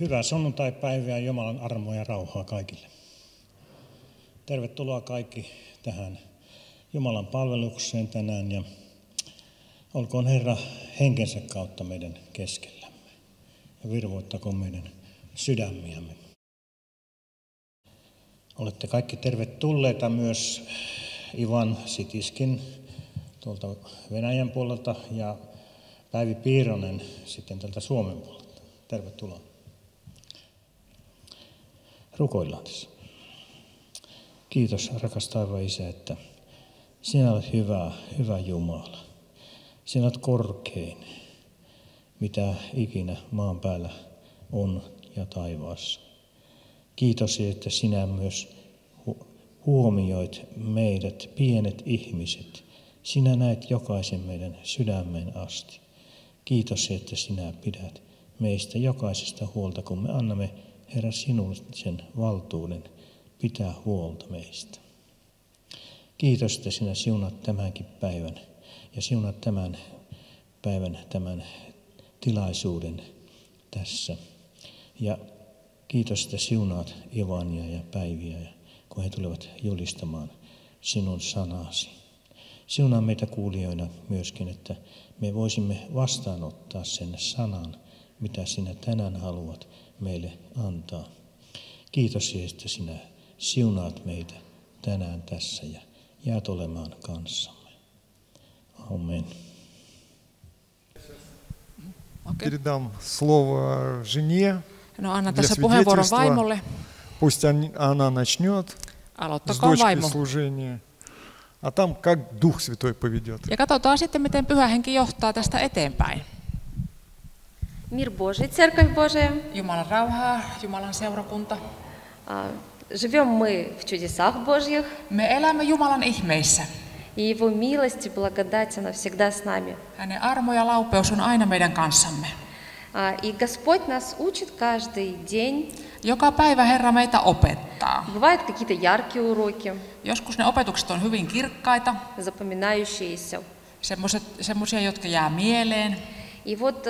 Hyvää sunnuntaipäivää, Jumalan armoa ja rauhaa kaikille. Tervetuloa kaikki tähän Jumalan palvelukseen tänään ja olkoon Herra henkensä kautta meidän keskellämme ja virvoittakoon meidän sydämiämme. Olette kaikki tervetulleita myös Ivan Sitiskin tuolta Venäjän puolelta ja Päivi Piironen sitten tältä Suomen puolelta. Tervetuloa. Rukoillaan tässä. Kiitos rakas taivaan Isä, että sinä olet hyvä Jumala. Sinä olet korkein, mitä ikinä maan päällä on ja taivaassa. Kiitos, että sinä myös huomioit meidät, pienet ihmiset. Sinä näet jokaisen meidän sydämeen asti. Kiitos, että sinä pidät meistä jokaisesta huolta, kun me annamme, Herra, sinulle sen valtuuden pitää huolta meistä. Kiitos, että sinä siunaat tämänkin päivän ja siunaat tämän päivän, tämän tilaisuuden tässä. Ja kiitos, että siunaat Ivania ja Päiviä, kun he tulevat julistamaan sinun sanasi. Siunaa meitä kuulijoina myöskin, että me voisimme vastaanottaa sen sanan, mitä sinä tänään haluat meille antaa. Kiitos, että sinä siunaat meitä tänään tässä ja jäät olemaan kanssamme. Amen. Передам слово жене Annan для tässä puheenvuoron свидетельства. vaimolle. Пусть она начнет с Aloittakoon дочкой vaimo. служение, а там как Дух Святой поведет. Ja katsotaan sitten, miten Pyhä Henki johtaa tästä eteenpäin. Мир Божий, Церковь Божия. Jumalan rauhaa, Jumalan seurakunta. Живем мы в чудесах Божьих, Me elämme Jumalan ihmeissä. и Его милость и благодать, она всегда с нами. Hänen armo ja laupeus on aina meidän kanssamme. И Господь нас учит каждый день. Joka päivä Herra meitä opettaa. Бывают какие-то яркие уроки, Joskus ne opetukset on hyvin kirkkaita, запоминающиеся. semmoisia, jotka jää mieleen. И вот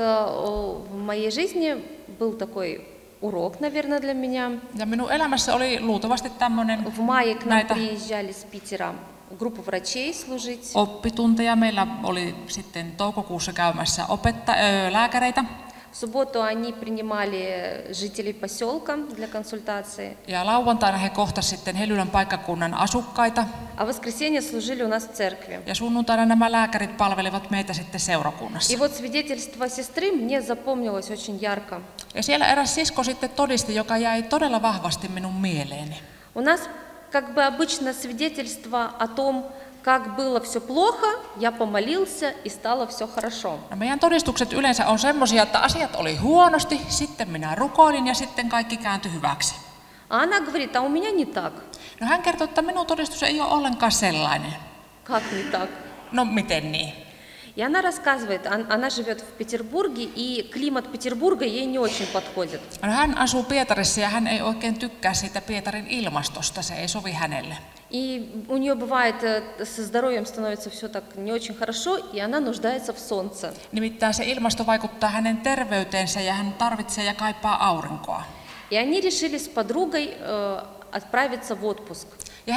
в моей жизни был такой урок, наверное, для меня. Ja minun elämässä oli luultavasti tämmöinen В мае к нам näitä приезжали с Питера группа врачей служить. oppitunteja. Meillä oli sitten toukokuussa käymässä lääkäreitä. В субботу они принимали жителей поселка для консультации, Ja lauantaina he kohtasivat sitten Helylän paikkakunnan asukkaita. а в воскресенье служили у нас в церкви. Ja sunnuntaina nämä lääkärit palvelivat meitä sitten seurakunnassa. И вот свидетельство сестры мне запомнилось очень ярко. Ja siellä eräs sisko sitten todisti, joka jäi todella vahvasti minun mieleeni. У нас как бы обычно свидетельство о том, как было все плохо, я помолился и стало все хорошо. No meidän todistukset yleensä on semmoisia, että asiat oli huonosti, sitten minä rukoilin ja sitten kaikki kääntyi hyväksi. А она говорит, а у меня не так. No hän kertoi, että minun todistus ei ole ollenkaan sellainen. Как не так? No miten niin? И она рассказывает, она живет в Петербурге, и климат Петербурга ей не очень подходит. No hän asuu Pietarissa ja hän ei oikein tykkää siitä Pietarin ilmastosta, se ei sovi hänelle. И у нее бывает, со здоровьем становится все так не очень хорошо, и она нуждается в солнце. Nimittäin se ilmasto vaikuttaa hänen terveyteensä ja hän tarvitsee ja kaipaa aurinkoa. И они решили с подругой отправиться в отпуск. Ja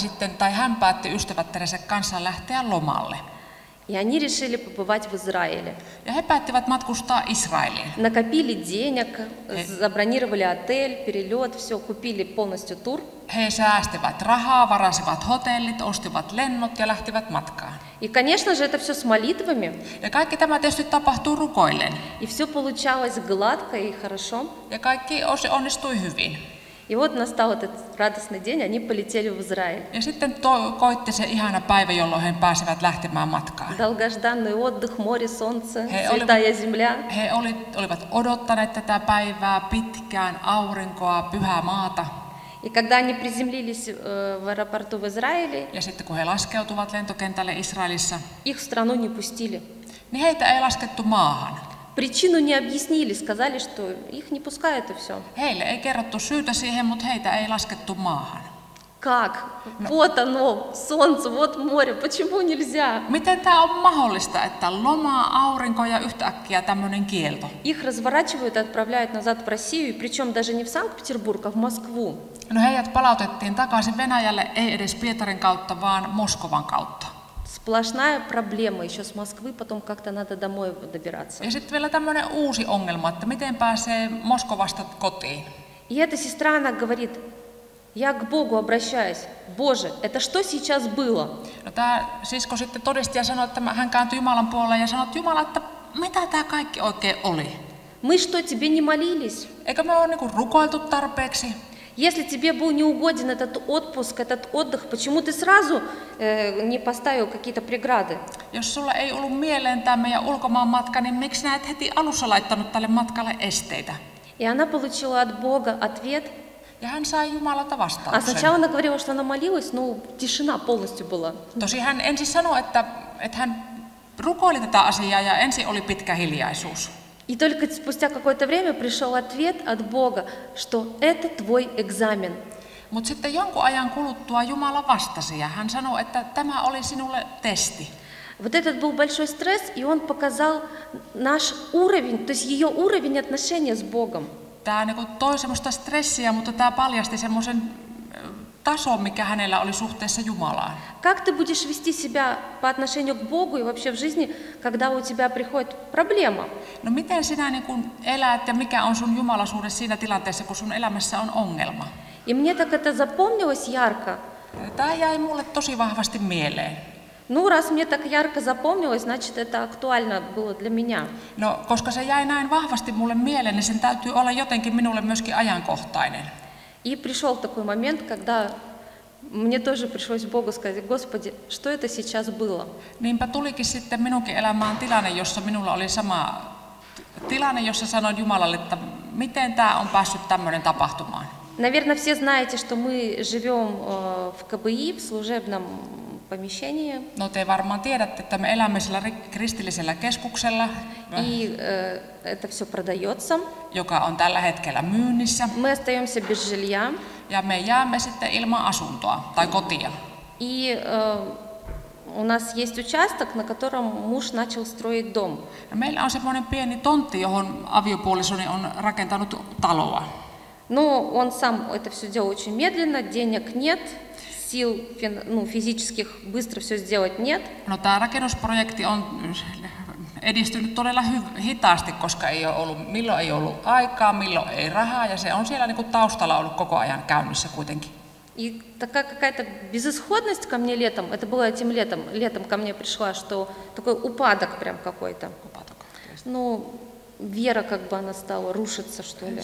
hän päätti ystävättärensä kanssa lähteä lomalle. И они решили побывать в Израиле. Ja he päättivät matkustaa Israeliin. Накопили денег, забронировали отель, перелет, все, купили полностью тур. He säästivät rahaa, varasivat hotellit, ostivat lennot ja lähtivät matkaan. И, конечно же, это все с молитвами. Ja kaikki tämä tietysti tapahtuu rukoillen. И все получалось gladко и хорошо. Ja kaikki onnistui hyvin. И вот настал этот радостный день, они полетели в Израиль. Ja sitten koitti se ihana päivä, jolloin he pääsivät lähtemään matkaan. Долгожданный отдых, море, солнце, святая земля. He olivat odottaneet tätä päivää pitkään, aurinkoa, pyhää maata. И когда они приземлились в аэропорту в Израиле, Ja sitten kun he laskeutuvat lentokentälle Israelissa, их в страну не пустили. niin heitä ei laskettu maahan. Причину не объяснили, сказали, что их не пускают и все. Heille ei kerrottu syytä siihen, mutta heitä ei laskettu maahan. Как? Вот оно, солнце, вот море, почему нельзя? Miten tämä on mahdollista, että loma, aurinko ja yhtäkkiä tämmöinen kielto? Их разворачивают и отправляют назад в Россию, причем даже не в Санкт-Петербург, а в Москву. No heidät palautettiin takaisin Venäjälle, ei edes Pietarin kautta, vaan Moskovan kautta. Сплошная проблема, еще с Москвы потом как-то надо домой добираться. Ja sitten vielä tämmöinen uusi ongelma, että miten pääsee Moskovasta kotiin. И эта сестра, она говорит, я к Богу обращаюсь. Боже, это что сейчас было? No tämä sisko sitten todisti ja sanoi, että hän kääntyi Jumalan puolelle ja sanoi, että Jumala, että mitä tämä kaikki oikein oli? Мы что, тебе не молились? Eikö me ole niin rukoiltu tarpeeksi? Если тебе был неугоден этот отпуск, этот отдых, почему ты сразу не поставил какие-то преграды? Jos sulla ei ollut mieleen tämä meidän ulkomaan matka, niin miksi nää et heti alussa laittanut tälle matkalle esteitä? И она получила от Бога ответ. Ja hän sai Jumalalta А vastauksen. сначала она говорила, что она молилась, но тишина полностью была. Tosi hän ensin sanoi, että hän rukoili tätä asiaa ja ensin oli pitkä hiljaisuus. И только спустя какое-то время пришел ответ от Бога, что это твой экзамен. Mutta sitten jonkun ajan kuluttua Jumala vastasi ja hän sanoi, että tämä oli sinulle testi. Вот этот был большой стресс, и он показал наш уровень, то есть ее уровень отношения с Богом. Tämä niin toi semmoista stressiä, mutta tämä paljasti semmoisen tason, mikä hänellä oli suhteessa Jumalaan. Как ты будешь вести себя по отношению к Богу и вообще в жизни, когда у тебя приходит проблема? No miten sinä niin kun elät ja mikä on sun jumalaisuuden siinä tilanteessa, kun sun elämässä on ongelma? И мне так это запомнилось ярко. Tämä jäi mulle tosi vahvasti mieleen. Ну, раз мне так ярко запомнилось, значит, это актуально было для меня. No, koska se jäi näin vahvasti mulle mieleen, niin sen täytyy olla jotenkin minulle myöskin ajankohtainen. И пришел такой момент, когда мне тоже пришлось Богу сказать, Господи, что это сейчас было? Niinpä tulikin sitten minunkin elämään tilanne, jossa minulla oli sama tilanne, jossa sanoin Jumalalle, että miten tämä on päässyt tämmöinen tapahtumaan. Наверное, все знаете, что мы живем в КБИ, в служебном помещении. No te varmaan tiedätte, että me elämme sillä kristillisellä keskuksella, И это все продается. joka on tällä hetkellä myynnissä. Мы остаемся без жилья. Ja me jäämme sitten ilman asuntoa tai kotia. И у нас есть участок, на котором муж начал строить дом. No meillä on semmoinen pieni tontti, johon aviopuolisoni on rakentanut taloa. Но он сам это все делал очень медленно, денег нет, сил физических быстро все сделать нет. No tämä rakennusprojekti on edistynyt todella hitaasti, koska milloin ei ollut aikaa, milloin ei rahaa, ja se on siellä niin kuin taustalla ollut koko ajan käynnissä kuitenkin. И такая какая-то безысходность ко мне летом, это было этим летом ко мне пришла, что такой упадок прям какой-то. Ну, вера как бы она стала рушиться, что ли.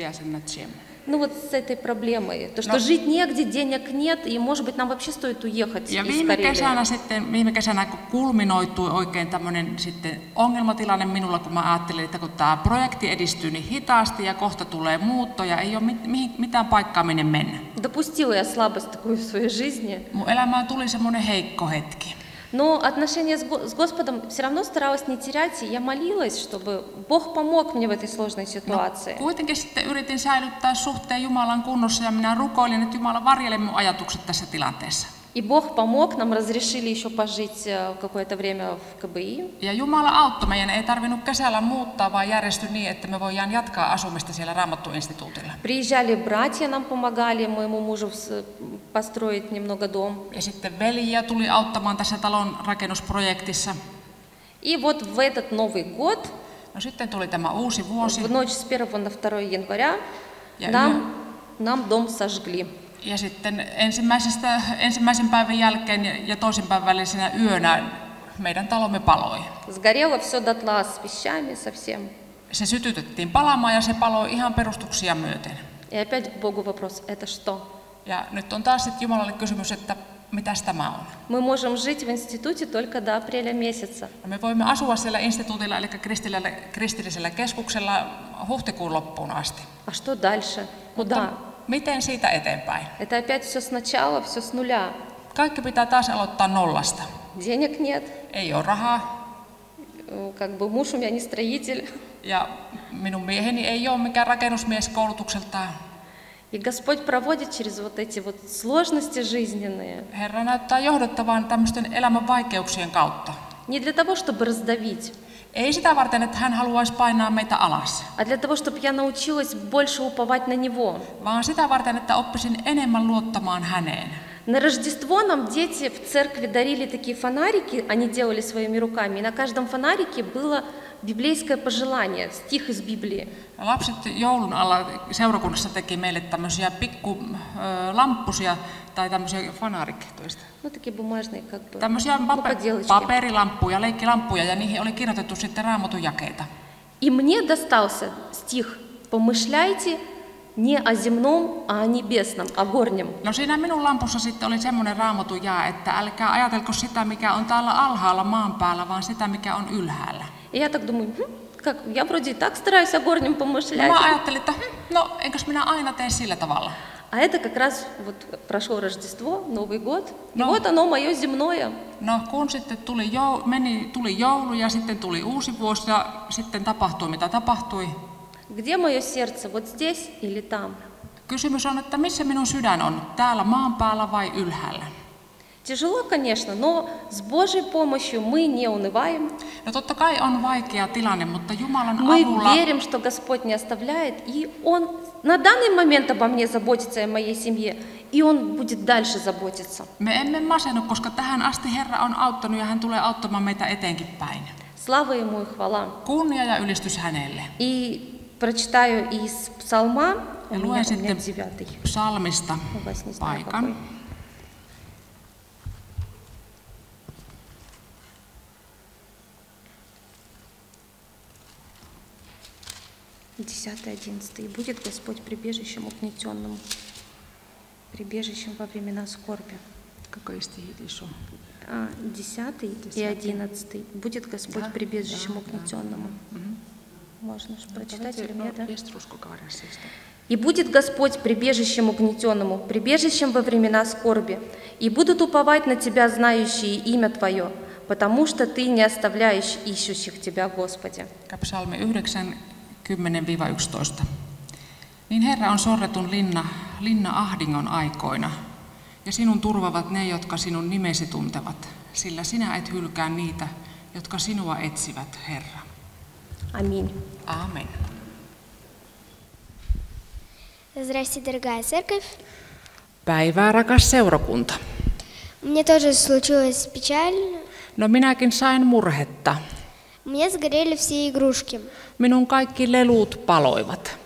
Ну вот с этой проблемой, то что жить негде, денег нет, и может быть нам вообще стоит уехать ja из Карелии. viime kesänä kun kulminoitui oikein tämmöinen sitten ongelmatilanne minulla, kun mä ajattelin, että kun tämä projekti edistyy niin hitaasti ja kohta tulee muutto ja ei ole mitään paikkaa minne mennä. Допустила я слабость такую в своей жизни. Mun elämään tuli semmoinen heikko hetki. Но отношения с Господом все равно старалась не терять, и я молилась, чтобы Бог помог мне в этой сложной ситуации. Kuitenkin sitten yritin säilyttää suhteen Jumalan kunnossa ja minä rukoilin, että Jumala varjele mun ajatukset tässä tilanteessa. И Бог помог, нам разрешили еще пожить какое-то время в КБИ. Ja Jumala auttoi, meidän ei tarvinnut kesällä muuttaa, vaan järjestyi niin, että me voidaan jatkaa asumista siellä Raamattuinstituutilla. Приезжали братья, нам помогали моему мужу построить немного дом. Ja sitten veljiä tuli auttamaan tässä talon rakennusprojektissa. И вот в этот Новый год, No sitten tuli tämä uusi vuosi. в ночь с 1 на 2 января, нам дом сожгли. Ja sitten ensimmäisen päivän jälkeen ja toisen päivän välisenä yönä meidän talomme paloi. Сгорело все дотла с вещами, со всем. Se sytytettiin palamaan ja se paloi ihan perustuksia myöten. И опять к Богу вопрос, это что? Ja nyt on taas sitten Jumalalle kysymys, että mitäs tämä on? Мы можем жить в институте только до апреля месяца. Me voimme asua siellä instituutilla, eli kristillisellä keskuksella huhtikuun loppuun asti. А что дальше? Куда? Miten siitä eteenpäin? Это опять все сначала, все с нуля. Kaikki pitää taas aloittaa nollasta. Денег нет. Ei ole rahaa. Как бы муж у меня не строитель. Ja minun mieheni ei ole mikään rakennusmies koulutukseltaan. И Господь проводит через вот эти вот сложности жизненные. Herra näyttää johdattavan tämmöisten elämän vaikeuksien kautta. Не для того, чтобы раздавить, Ei sitä varten, että hän haluaisi painaa meitä alas, а для того, чтобы я научилась больше уповать на Него. vaan sitä varten, että oppisin enemmän luottamaan häneen. На Рождество нам дети в церкви дарили такие фонарики, они делали своими руками, и на каждом фонарике было библейское пожелание, стих из Библии. Lapset joulun alla seurakunnassa teki meille tämmöisiä pikkulamppusia tai tämmöisiä fanaarik-toista. Ну, такие бумажные, как бы, Tämmöisiä поделочки. paperilamppuja, leikkilamppuja ja niihin oli kirjoitettu sitten Raamatun jakeita. И мне достался стих «Помышляйте не о земном, а о небесном, о горнем». No siinä minun lampussa sitten oli semmoinen Raamatun jae, että älkää ajatelko sitä, mikä on täällä alhaalla maan päällä, vaan sitä, mikä on ylhäällä. И я так думаю, как, я вроде и так стараюсь о горнем помышлять. Mä ajattelin, että no enkös minä aina tee sillä tavalla. А это как раз вот прошло Рождество, Новый год, и No. вот оно мое земное. No kun sitten tuli joulu ja sitten tuli uusi vuosi ja sitten tapahtui mitä tapahtui. Где мое сердце, вот здесь или там? Kysymys on, että missä minun sydän on, täällä maan päällä vai ylhäällä? Tяжело, конечно, но с Божьей помощью мы не унываем. No totta kai on vaikea tilanne, mutta Jumalan Мы avulla верим, что Господь не оставляет, и Он на данный момент обо мне заботится и о моей семье, и Он будет дальше заботиться. me emme masennu, koska tähän asti Herra on auttanut ja hän tulee auttamaan meitä eteenkin päin. Слава Ему и хвала. Kunnia ja ylistys hänelle. И прочитаю из Псалма, у Ja меня luen sitten 9. psalmista У вас не знаю, paikan. какой. 10-11. «И будет Господь прибежищем угнетенному, прибежищем во времена скорби». 10 и 11. «Будет Господь прибежищем угнетенному». Можно же прочитать или нет, да? «И будет Господь прибежищем угнетенному, прибежищем во времена скорби, и будут уповать на Тебя, знающие имя Твое, потому что Ты не оставляешь ищущих Тебя, Господи». Psalmi 9, 10-11. Niin Herra on sorretun linna ahdingon aikoina, ja sinun turvavat ne, jotka sinun nimesi tuntevat, sillä sinä et hylkää niitä, jotka sinua etsivät, Herra. Аминь. Aamen. Здрасте, дорогая церковь. Päivää, rakas seurakunta. Мне тоже случилась печаль. No minäkin sain murhetta. У меня сгорели все игрушки. Minun kaikki lelut paloivat.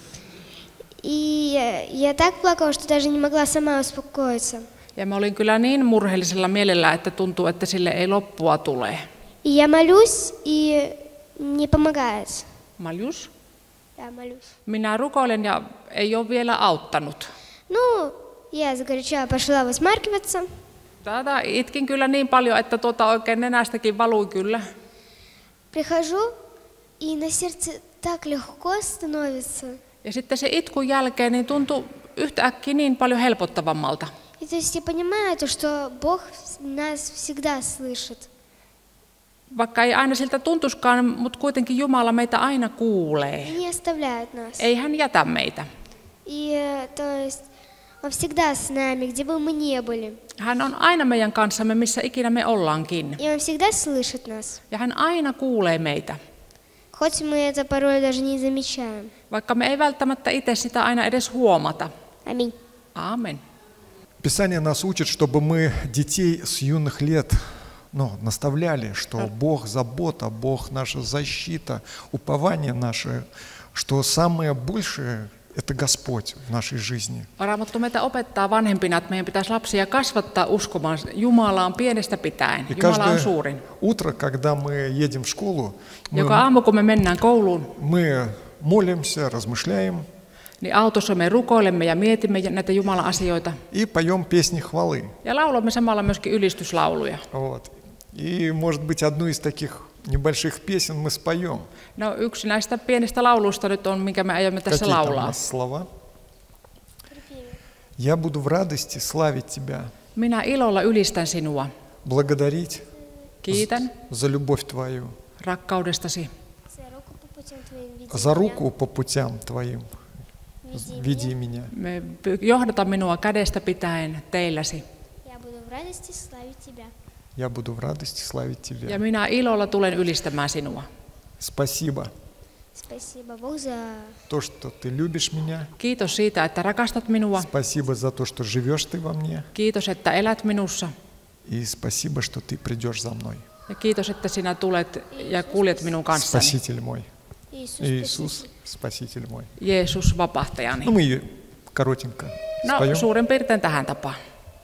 И я так плакала, что даже не могла сама успокоиться. Ja mä olin kyllä niin murheellisella mielellä, että tuntuu, että sille ei loppua tule. И я молюсь, и не помогает. Maljus? Да, молюсь. Minä rukoilen ja ei ole vielä auttanut. Ну, я загоряча пошла высмаркиваться. Tätä itkin kyllä niin paljon, että oikein nenästäkin valui kyllä. Прихожу, и на сердце так легко становится. Ja sitten se itkun jälkeen niin tuntui yhtäkkiä niin paljon helpottavammalta. И то есть я понимаю, то, что Бог нас всегда слышит. Vaikka ei aina siltä tuntuskaan, mutta kuitenkin Jumala meitä aina kuulee. И не оставляет нас. Ei hän jätä meitä. И то есть Он всегда с нами, где бы мы ни были. Hän on aina meidän kanssamme, missä ikinä me ollaankin. И Он всегда слышит нас. Ja hän aina kuulee meitä. Хоть мы это порой даже не замечаем. Vaikka me ei välttämättä itse sitä aina edes huomata. Аминь. Aamen. Писание нас учит, чтобы мы детей с юных лет наставляли, что Бог забота, Бог наша защита, упование наше, что самое большее – это Господь в нашей жизни. Raamattu meitä opettaa vanhempina, että meidän pitäisi lapsia kasvattaa uskomaan Jumalaan pienestä pitäen. И Jumala on каждое suurin. утро, когда мы едем в школу, Joka aamu, kun me mennään kouluun, мы молимся, размышляем niin autossa me rukoilemme ja mietimme näitä Jumalan asioita. и поем песни хвалы. Ja laulamme samalla myöskin ylistyslauluja. Вот. И, может быть, одну из таких небольших песен мы споем. No yksi näistä pienistä lauluista nyt on, minkä me aiomme tässä Какие там у laulaa. нас слова? Я буду в радости славить Тебя, Minä ilolla ylistän sinua. благодарить Kiitän за любовь Твою, rakkaudestasi. За руку по путям твоим веди за меня. руку по путям Твоим. Веди меня. Johdata minua kädestä pitäen teilläsi. Я буду в радости славить Тебя. Я буду в радости славить Тебя. Ja minä ilolla tulen ylistämään sinua. Спасибо. Спасибо, Бог, за То, что Ты любишь меня. Kiitos siitä, että rakastat minua. Спасибо за то, что живешь Ты во мне. Kiitos, että elät minussa. И спасибо, что Ты придешь за мной. Ja kiitos, että sinä tulet ja kuljet minun kanssani. Спаситель мой. Иисус. Иисус, Спаситель мой. Jeesus, vapahtajani. Ну, мы коротенько No, споем. suurin piirtein tähän tapaan.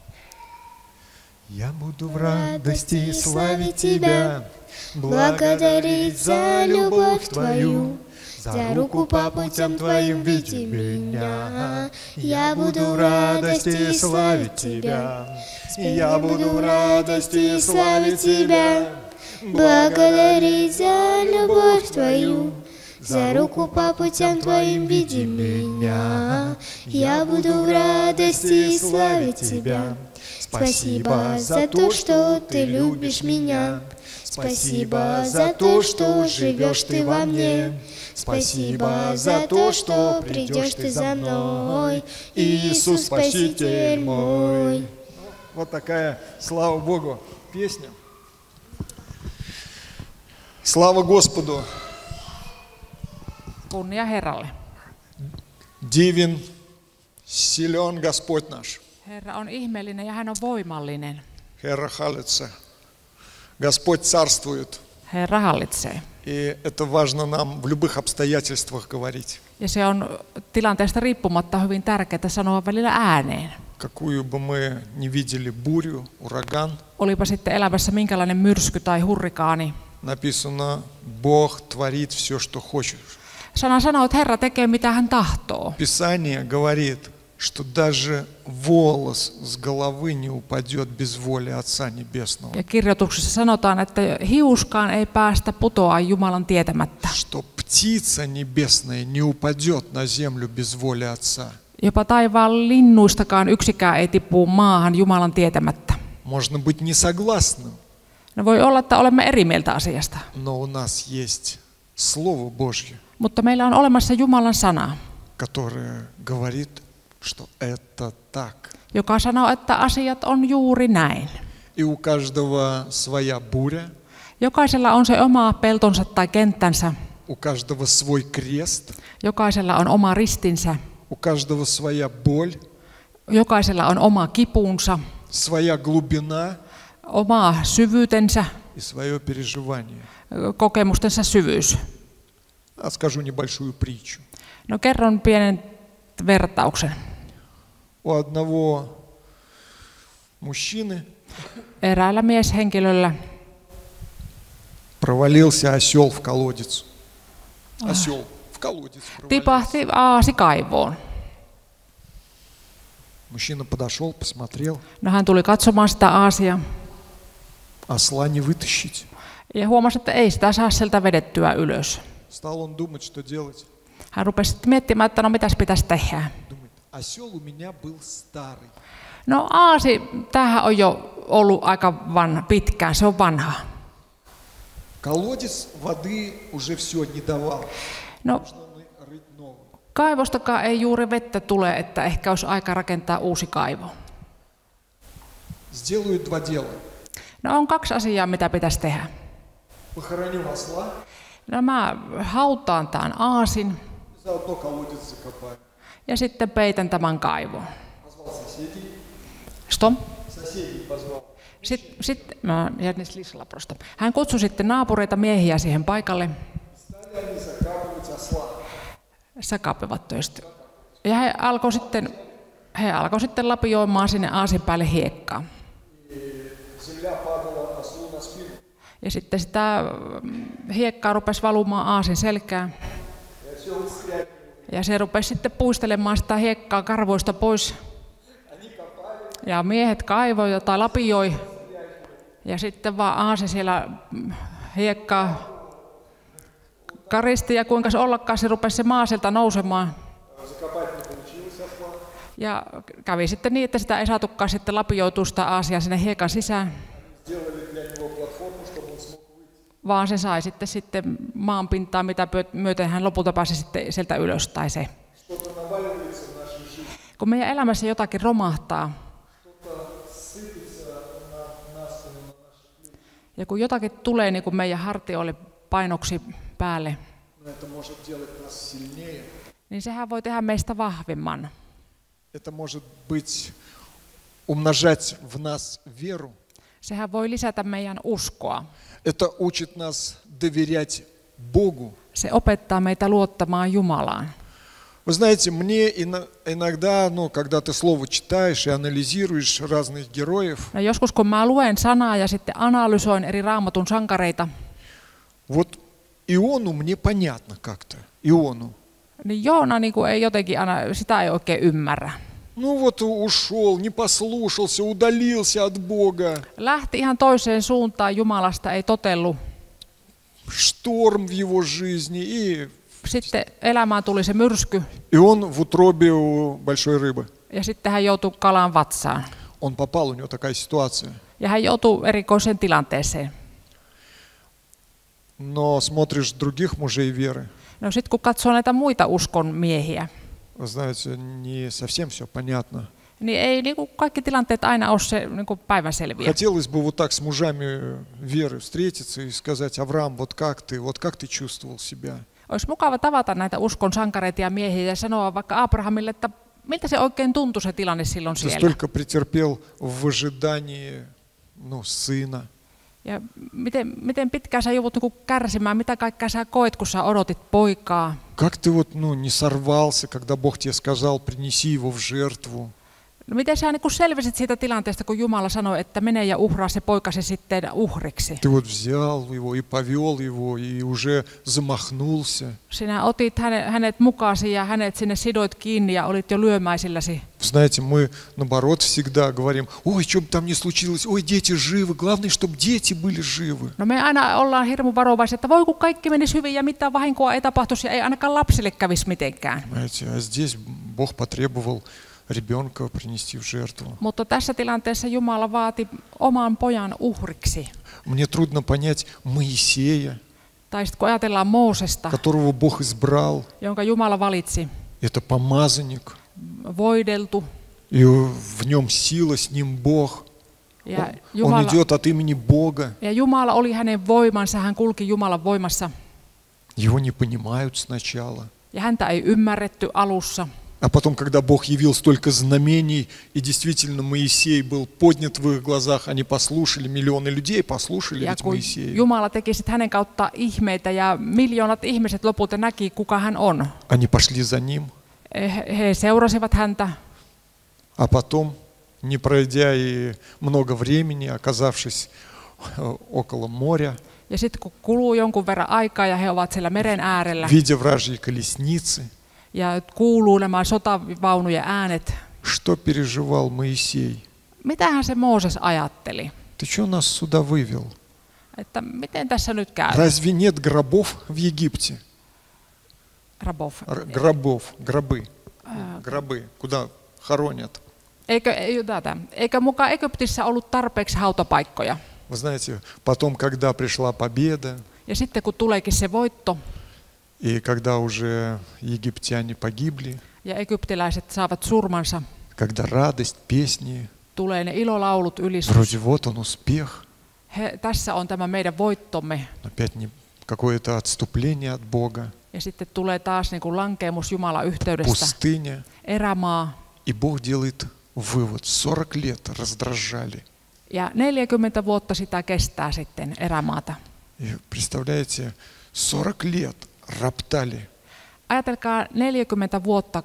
Я буду в радости славить Тебя, благодарить за любовь Твою, за руку по путям Твоим веди меня. Я буду в радости славить Тебя, я буду в радости славить Тебя, благодарить за любовь Твою, за руку по путям Твоим веди меня. Я буду в радости славить Тебя. Спасибо за то, что Ты любишь меня. Спасибо за то, что живешь Ты во мне. Спасибо за то, что придешь Ты за мной. Иисус, Спаситель мой. Вот такая, слава Богу, песня. Слава Господу. Kunnia Herralle. Дивен, силен Господь наш. Herra on ihmeellinen ja hän on voimallinen. Herra hallitsee. Господь царствует. Herra hallitsee. И это важно нам в любых обстоятельствах говорить. Ja se on tilanteesta riippumatta hyvin tärkeää sanoa välillä ääneen. Какую бы мы ни видели бурю, ураган, Olipa sitten elämässä minkälainen myrsky tai hurrikaani. написано, Бог творит все, что хочет. Sana sanoo, että Herra tekee mitä hän tahtoo. Писание говорит, что даже волос с головы не упадет без воли Отца Небесного. Ja kirjoituksessa sanotaan, että hiuskaan ei päästä putoaa Jumalan tietämättä. Что птица небесная не упадет на землю без воли Отца. Jopa taivaan linnuistakaan yksikään ei tipu maahan Jumalan tietämättä. Можно быть не согласным, No voi olla, että olemme eri mieltä asiasta. но у нас есть Слово Божье, Mutta meillä on olemassa Jumalan sana, которое говорит, что это так. joka sanoo, että asiat on juuri näin. И у каждого своя буря, Jokaisella on se oma peltonsa tai kenttänsä. у каждого свой крест, Jokaisella on oma ristinsä. у каждого своя боль, Jokaisella on oma kipunsa, своя глубина oma syvyytensä, и свое переживание. kokemustensa syvyys. Скажу небольшую притчу. No kerron pienen vertauksen. У одного мужчины Eräällä mieshenkilöllä провалился осел в колодец. Осел в колодец провалился. tipahti aasi kaivoon. Мужчина подошел, посмотрел. No hän tuli katsomaan sitä aasia Осла не вытащить. ja huomasi, että ei sitä saa sieltä vedettyä ylös. Стал он думать, что делать. Hän rupesi sitten miettimään, että no mitäs pitäisi tehdä. Думает, осел у меня был старый. No aasi, tämähän on jo ollut aika pitkään, se on vanha. Колодец воды уже все не давал. No Нужно рыть новый. kaivostakaan ei juuri vettä tule, että ehkä olisi aika rakentaa uusi kaivo. Сделаю два дела. No on kaksi asiaa, mitä pitäisi tehdä. Похороню осла, No mä hautaan tämän aasin заодно колодец закопаю. ja sitten peitän tämän kaivon. Позвал соседей. Stop. Соседей позвал. Sitten hän kutsui sitten naapureita miehiä siihen paikalle. Стали они закапывать осла. Sakapivat töistä. Ja he alkoi sitten lapioimaan sinne aasin päälle hiekkaa. Земля падала ослу на спину. Ja sitten sitä hiekkaa rupesi valumaan aasin selkään. И осел скрябил. Ja se rupesi sitten puistelemaan sitä hiekkaa karvoista pois. Ja miehet kaivoi tai lapioi. Ja sitten vaan aasi siellä hiekkaa karisti ja kuinka se ollakaan, se rupesi se maa sieltä nousemaan. Ja kävi sitten niin, että sitä ei saatukaan sitten lapioitua sitä aasia sinne hiekan sisään. Vaan se sai sitten maanpintaa, mitä myöten hän lopulta pääsi sitten sieltä ylös tai se. Что-то наваливали Kun meidän elämässä jotakin romahtaa, ja kun jotakin tulee niin kuin meidän hartioille painoksi päälle, niin sehän voi tehdä meistä vahvimman. Это может быть умножать в нас веру. Sehän voi lisätä meidän uskoa. Это учит нас доверять Богу. Se opettaa meitä luottamaan Jumalaan. Вы знаете, мне иногда, когда ты слово читаешь и анализируешь разных героев, No joskus kun mä luen sanaa ja sitten analysoin eri Raamatun sankareita, вот Иону мне понятно как-то, Иону. niin Joona niin kuin ei jotenkin sitä ei oikein ymmärrä. Ну вот ушел, не послушался, удалился от Бога. Lähti ihan toiseen suuntaan Jumalasta, ei totellut. Шторм в его жизни, и Sitten elämään tuli se myrsky он в утробе у большой рыбы. ja sitten hän joutui kalan vatsaan. Он попал, у него такая ситуация. Ja hän joutui erikoiseen tilanteeseen. Но смотришь других мужей веры, No sitten kun katsoo näitä muita uskon miehiä, вы знаете, не совсем все понятно. niin ei niin kuin kaikki tilanteet aina ole se niin kuin päivänselviä. Хотелось бы вот так с мужами веры встретиться и сказать: Авраам, вот как ты чувствовал себя? Olisi mukava tavata näitä uskon sankareita ja miehiä ja sanoa vaikka Abrahamille, että miltä se oikein tuntui se tilanne silloin Ты siellä. столько претерпел в ожидании, сына. Ja miten pitkään sä joudut niin kärsimään, mitä kaikkea sä koet, kun sä odotit poikaa. Как ты не сорвался, когда Бог тебе сказал: принеси его в жертву? No miten sä niin selvisit siitä tilanteesta, kun Jumala sanoi, että mene ja uhraa se poikasi sitten uhriksi? Ты взял его и повел его, и уже замахнулся. Sinä otit hänet mukaasi ja hänet sinne sidoit kiinni ja olit jo lyömäisilläsi. Знаете, мы наоборот всегда говорим: ой, что бы там ни случилось, ой, дети живы, главное, чтобы дети были живы. No me aina ollaan hirmu varovaisia, että voi kun kaikki menisi hyvin ja mitään vahinkoa ei tapahtuisi ja ei ainakaan lapsille kävisi mitenkään. Понимаете, а здесь Бог потребовал ребенка принести в жертву. Mutta tässä tilanteessa Jumala vaati oman pojan uhriksi. Мне трудно понять Моисея, Tai sitten kun ajatellaan Moosesta, которого Бог избрал, jonka Jumala valitsi, это помазанник, voideltu, и в нем сила, с ним Бог. ja Он идет от имени Бога. Jumala oli hänen voimansa, hän kulki Jumalan voimassa. Его не понимают сначала. Ja häntä ei ymmärretty alussa. А потом, когда Бог явил столько знамений, и действительно Моисей был поднят в их глазах, они послушали, миллионы людей послушали Ja ведь kun Моисея. Jumala teki sitten hänen kautta ihmeitä ja miljoonat ihmiset lopulta näki, kuka hän on. Они пошли за ним, He seurasivat häntä. а потом, не пройдя и много времени, оказавшись около моря, Ja sitten kun kuluu jonkun verran aikaa ja he ovat siellä meren äärellä видя вражьи колесницы, ja kuuluu nämä sotavaunujen äänet, что переживал Моисей? mitähän se Mooses ajatteli? Ты что нас сюда вывел? Että miten tässä nyt käy? Разве нет гробов в Египте? Rabov. Гробы, куда хоронят. Eikö mukaan Egyptissä ollut tarpeeksi hautapaikkoja? Вы знаете, потом, когда пришла победа, Ja sitten kun tuleekin se voitto и когда уже египтяне погибли, ja egyptiläiset saavat surmansa, когда радость, песни, tulee ne ilolaulut ylistys. вроде вот он успех, Tässä on tämä meidän voittomme. опять какое-то отступление от Бога, Ja sitten tulee taas niin kuin lankeemus Jumalan yhteydestä, пустыня, erämaa. и Бог делает вывод: 40 лет раздражали. Ja 40 vuotta sitä kestää sitten erämaata. И представляете, 40 лет роптали. Ajatelkaa 40 vuotta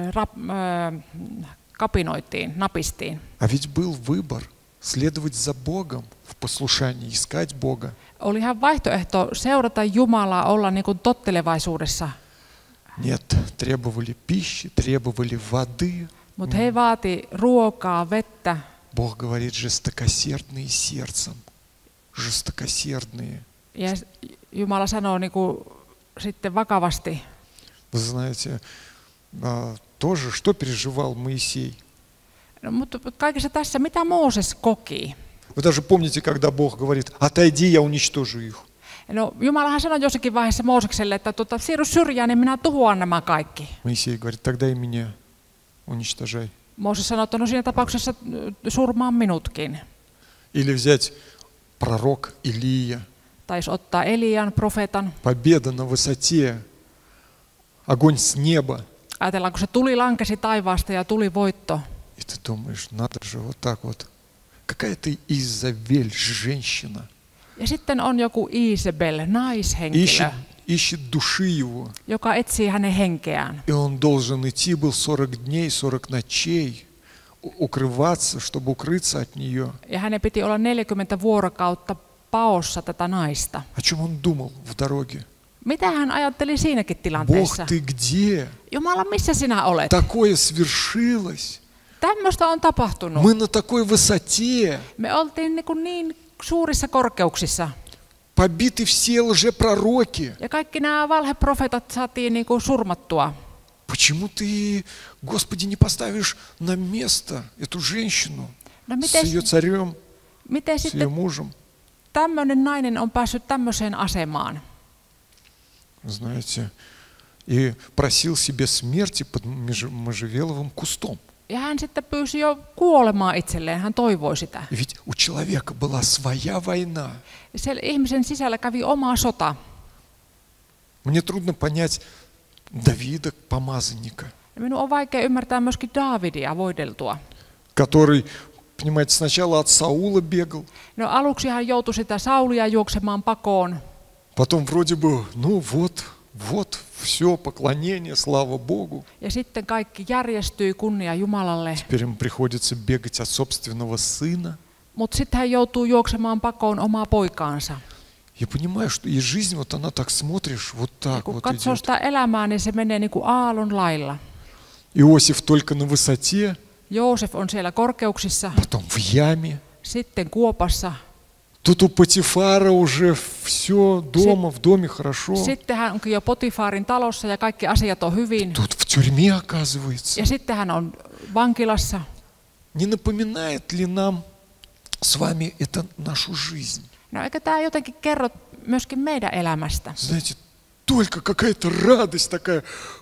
kapinoitiin, napistiin. А ведь был выбор следовать за Богом в послушании, искать Бога. Olihan vaihtoehto seurata Jumalaa, olla niin kuin tottelevaisuudessa. Нет, требовали пищи, требовали воды. Mutta he vaati ruokaa, vettä. Бог говорит: жестокосердные сердцем, жестокосердные. Ja Jumala sanoo niin kuin sitten vakavasti. Вы знаете, тоже, что переживал Моисей? No, mutta kaikessa tässä, mitä Mooses koki? Вы даже помните, когда Бог говорит: отойди, я уничтожу их. No, Jumalahan sanoi jossakin vaiheessa Moosekselle, että siirry syrjään, niin minä tuhoan nämä kaikki. Моисей говорит: тогда и меня. уничтожай. Mooses sanoi, että no siinä tapauksessa surmaa minutkin. Или взять пророк Илия. Taisi ottaa Elian, profeetan. Победа на высоте, огонь с неба. Ajatellaan, kun se tuli lankesi taivaasta ja tuli voitto. И ты думаешь, надо же вот так вот. Какая ты Изавель, женщина. Ja sitten on joku Isabel, naishenkilö, Ищет души его. joka etsii hänen henkeään. И он должен идти был 40 дней, 40 ночей, укрываться, чтобы укрыться от нее. Ja hänen piti olla 40 vuorokautta paossa tätä naista. О чем он думал в дороге? Mitä hän ajatteli siinäkin Бог, tilanteessa? ты где? Jumala, missä sinä olet? Такое свершилось. Tämmöistä on tapahtunut. Мы на такой высоте. Me oltiin niin suurissa korkeuksissa. Побиты все лжепророки. Ja kaikki nämä valheprofeetat saatiin niin kuin surmattua. Почему ты, Господи, не поставишь на место эту женщину с ее царем, Miten с ее sitten мужем? tämmöinen nainen on päässyt tämmöiseen asemaan? Знаете, и просил себе смерти под можжевеловым кустом. Ja hän sitten pyysi jo kuolemaan itselleen, hän toivoi sitä. Ведь у человека была своя война. Siellä ihmisen sisällä kävi oma sota. Мне трудно понять Давида, помазанника, Ja minun on vaikea ymmärtää myöskin Daavidia voideltua. который, понимаете, сначала от Саула бегал, No aluksi hän joutui sitä Saulia juoksemaan pakoon. потом вроде бы, ну вот, все, поклонение, слава Богу. Ja sitten kaikki järjestyi, kunnia Jumalalle. Теперь ему приходится бегать от собственного сына. Mutta sitten hän joutuu juoksemaan pakoon omaa poikaansa. Я понимаю, что и жизнь, вот она так смотришь, вот Ja так kun вот katsoo идет. sitä elämää, niin se menee niin kuin aallon lailla. Иосиф только на высоте, Joosef on siellä korkeuksissa, потом в яме. sitten kuopassa. Тут у Патифара уже все дома, в доме хорошо. Sitten hän onkin jo Potifaarin talossa ja kaikki asiat on hyvin. Тут в tюрьме оказывается. Ja sitten hän on vankilassa. Не напоминает ли нам с вами это нашу жизнь? No eikö tämä jotenkin kerro myöskin meidän elämästä? Знаете, только какая-то радость такая.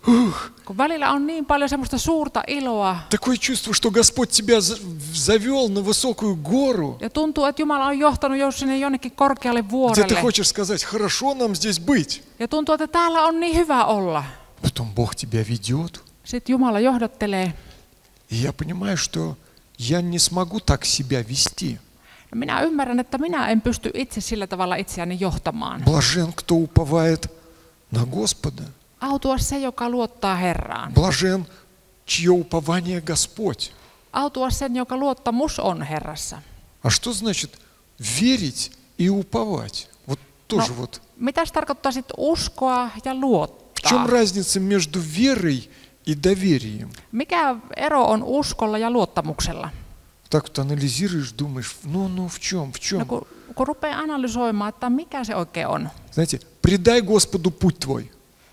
Kun välillä on niin paljon semmoista suurta iloa Такое чувство, что Господь тебя завел на высокую гору, ja tuntuu, että Jumala on johtanut jo sinne jonnekin korkealle где ты vuorelle. хочешь сказать, хорошо нам здесь быть. Ja tuntuu, että täällä on niin hyvä olla. Потом Бог тебя ведет. Sitten Jumala johdattelee. И я понимаю, что я не смогу так себя вести. No minä ymmärrän, että minä en pysty itse sillä tavalla itseäni johtamaan. Блажен, кто уповает на Господа. Autua se, joka luottaa Herraan. Блажен, чье упование Господь. Autua sen, joka luottamus on Herrassa. А что значит верить и уповать? Вот тоже вот. Mitä se tarkoittaa sitten uskoa ja В чем luottaa? разница между верой и доверием? Mikä ero on uskolla ja luottamuksella? Так вот анализируешь, думаешь, ну в чем? No, kun rupeaa analysoimaan, että mikä se oikein on. Знаете, предай Господу путь твой.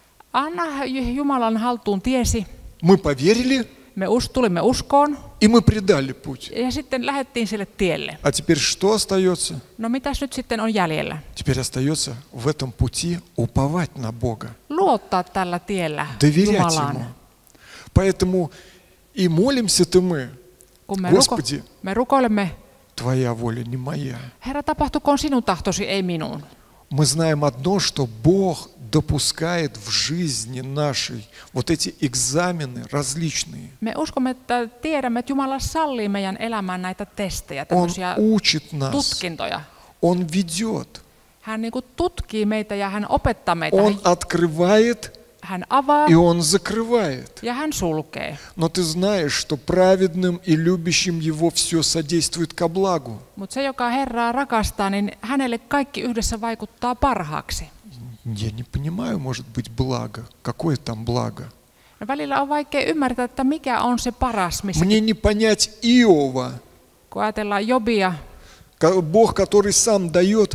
Anna Jumalan haltuun tiesi. Мы поверили, Me tulimme uskoon и мы предали путь. ja sitten lähdettiin sille tielle. А теперь что остается? No mitäs nyt sitten on jäljellä? Теперь остается в этом пути уповать на Бога, Luottaa tällä tiellä доверять Ему. Jumalaan. Поэтому и молимся-то мы, Kun Господи, me rukoilemme, Твоя воля, не моя. Herra, tapahtukoon sinun tahtosi, ei minun. Мы знаем одно, что Бог допускает в жизни нашей вот эти экзамены различные. Me uskomme, että tiedämme, että Jumala sallii meidän elämään näitä testejä, Он tämmöisiä учит нас, tutkintoja. Он ведет, Hän niin kuin tutkii meitä ja hän opettaa meitä. Он открывает Hän avaa и Он закрывает. ja hän sulkee. Но ты знаешь, что праведным и любящим Его все содействует ко благу. Mutta se, joka Herraa rakastaa, niin hänelle kaikki yhdessä vaikuttaa parhaaksi. Я не понимаю, может быть, благо. Какое там благо? No, välillä on vaikea ymmärtää, että mikä on se paras, missä Мне не понять Иова, kun ajatellaan Jobia, Бог, который сам дает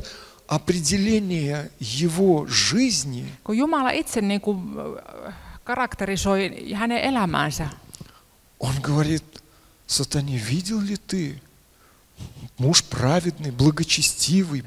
определение его жизни. kun Jumala itse niin kuin karakterisoi hänen elämäänsä. Он говорит, сатане, видел ли ты? Муж праведный, благочестивый,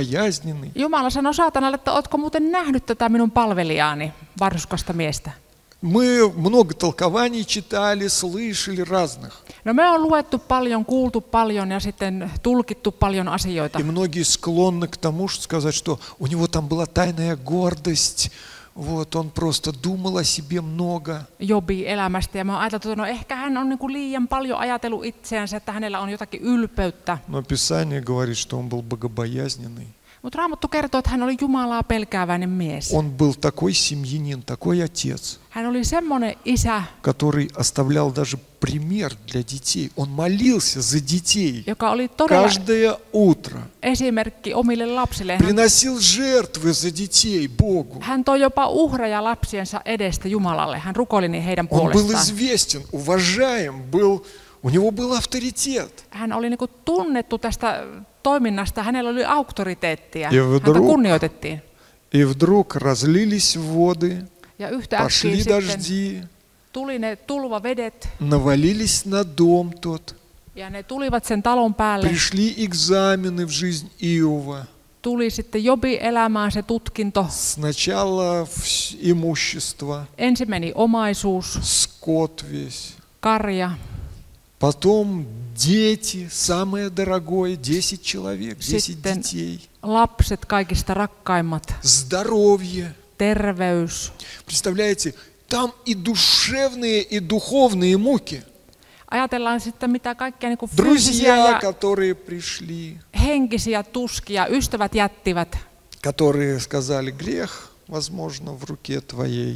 богобоязненный. Jumala sanoi saatanalle, että ootko muuten nähnyt tätä minun palvelijaani, varhuskasta miestä? Мы много толкований читали, слышали разных. No me on luettu paljon, kuultu paljon ja sitten tulkittu paljon asioita. И многие склонны к тому, что сказать, что у него там была тайная гордость, вот, он просто думал о себе много. Jobin elämästä ja mä oon ajatellut, että no ehkä hän on niin kuin liian paljon ajatellut itseänsä, että hänellä on jotakin ylpeyttä. Но Писание говорит, что он был богобоязненный. Mutta Raamattu kertoo, että hän oli Jumalaa pelkääväinen mies. Он был такой семьянин, такой отец, Hän oli semmoinen isä, который оставлял даже пример для детей. Он молился за детей joka oli todella каждое утро. esimerkki omille lapsille. Приносил жертвы за детей Богу. Hän toi jopa uhreja lapsiensa edestä Jumalalle. Hän rukoili niin heidän Он был puolestaan. известен, уважаем, у него был авторитет. Hän oli niin kuin tunnettu tästä toiminnasta, hänellä oli auktoriteettia, Ja häntä kunnioitettiin. И вдруг разлились воды, Ja yhtäkkiä пошли sitten дожди, tuli ne tulvavedet навалились на дом тот. ja ne tulivat sen talon päälle. Пришли экзамены в жизнь Иова. Tuli sitten Jobin elämään se tutkinto. Сначала имущество, Ensin meni omaisuus, скот весь. karja, Потом дети, самое дорогое, 10 человек, 10 Sitten детей. lapset kaikista rakkaimmat, Здоровье. terveys. Представляете, там и душевные, и духовные муки. Ajatellaan sitten mitä kaikkia niin kuin fyysisiä Друзья, ja которые prишли, henkisiä tuskia ystävät jättivät, которые сказали, грех, возможно, в руке твоей.